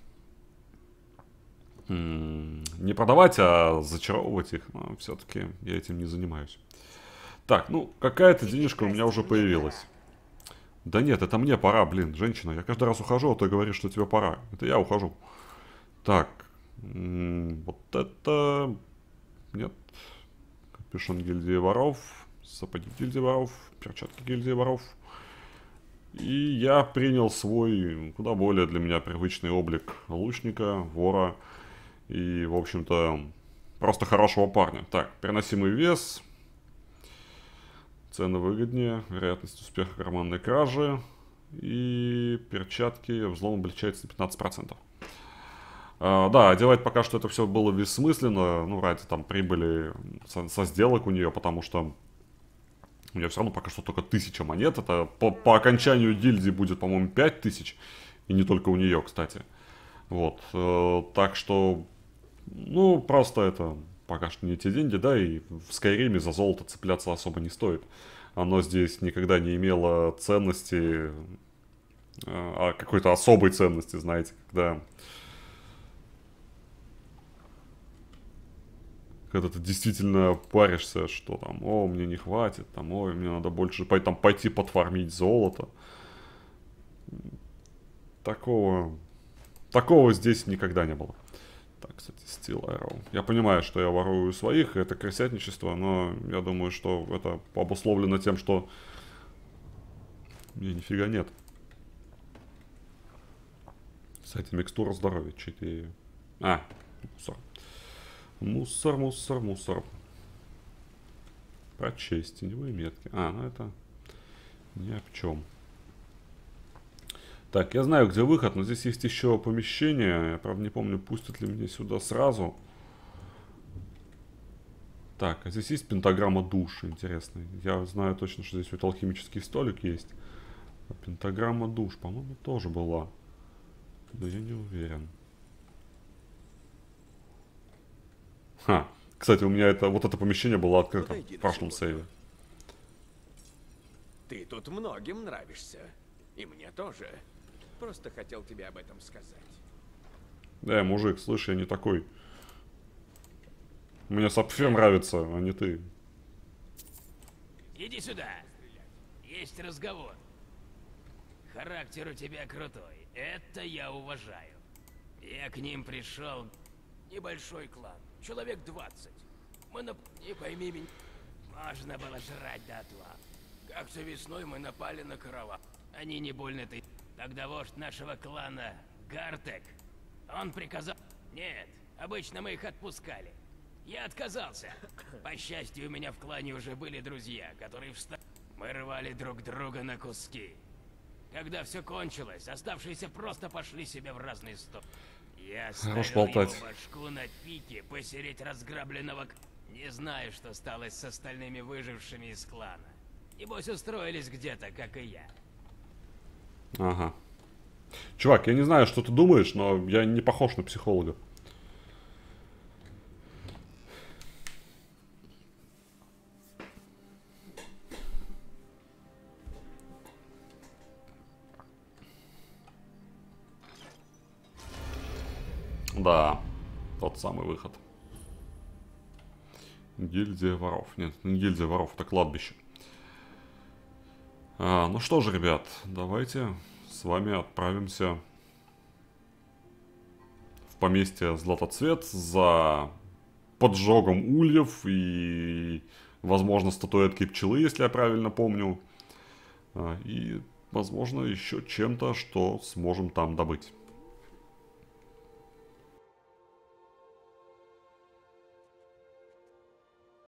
не продавать, а зачаровывать их, но все-таки я этим не занимаюсь. Так, ну, какая-то денежка у меня уже появилась. Да нет, это мне пора, блин, женщина. Я каждый раз ухожу, а ты говоришь, что тебе пора. Это я ухожу. Так, вот это... Нет. Капюшон гильдии воров. Сапоги гильдии воров. Перчатки гильдии воров. И я принял свой, куда более для меня привычный облик лучника, вора и, в общем-то, просто хорошего парня. Так, переносимый вес, цены выгоднее, вероятность успеха карманной кражи и перчатки взлом облегчается на пятнадцать процентов. А, да, одевать пока что это все было бессмысленно, ну, ради там прибыли со, со сделок у нее, потому что у меня все равно пока что только тысяча монет. Это по, по окончанию гильдии будет, по-моему, пять тысяч. И не только у нее, кстати. Вот. Э, так что, ну, просто это пока что не те деньги, да, и в Скайриме за золото цепляться особо не стоит. Оно здесь никогда не имело ценности, э, а какой-то особой ценности, знаете, когда... Когда ты действительно паришься, что там, о, мне не хватит, там, ой, мне надо больше там, пойти подфармить золото. Такого, такого здесь никогда не было. Так, кстати, Steel Arrow. Я понимаю, что я ворую своих, это крысятничество, но я думаю, что это обусловлено тем, что мне нифига нет. Кстати, микстура здоровья, четыре. А, сорок. Мусор, мусор, мусор. Прочесть теневые метки. А, ну это ни о чем. Так, я знаю, где выход, но здесь есть еще помещение. Я, правда, не помню, пустят ли меня сюда сразу. Так, а здесь есть пентаграмма душ, интересно. Я знаю точно, что здесь вот алхимический столик есть. А пентаграмма душ, по-моему, тоже была. Но я не уверен. Ха. Кстати, у меня это, вот это помещение было открыто в прошлом сейве. Ты тут многим нравишься. И мне тоже. Просто хотел тебе об этом сказать. Да, мужик, слышь, я не такой. Мне сапфир нравится, а не ты. Иди сюда. Есть разговор. Характер у тебя крутой. Это я уважаю. Я к ним пришел. Небольшой клан. Человек двадцать. Мы нап... Не пойми меня. Можно было жрать дотла. Как-то весной мы напали на караван. Они не больно-то... Тогда вождь нашего клана, Гартек, он приказал... Нет, обычно мы их отпускали. Я отказался. По счастью, у меня в клане уже были друзья, которые встали. Мы рвали друг друга на куски. Когда все кончилось, оставшиеся просто пошли себе в разные стороны. Я Хорош ставил болтать. его башку на пике посереть разграбленного... Не знаю, что стало с остальными выжившими из клана. Небось, устроились где-то, как и я. Ага. Чувак, я не знаю, что ты думаешь, но я не похож на психолога. Да, тот самый выход. Гильдия воров. Нет, не гильдия воров, это кладбище. А, ну что же, ребят, давайте с вами отправимся в поместье Златоцвет за поджогом ульев и, возможно, статуэтки пчелы, если я правильно помню. А, и, возможно, еще чем-то, что сможем там добыть.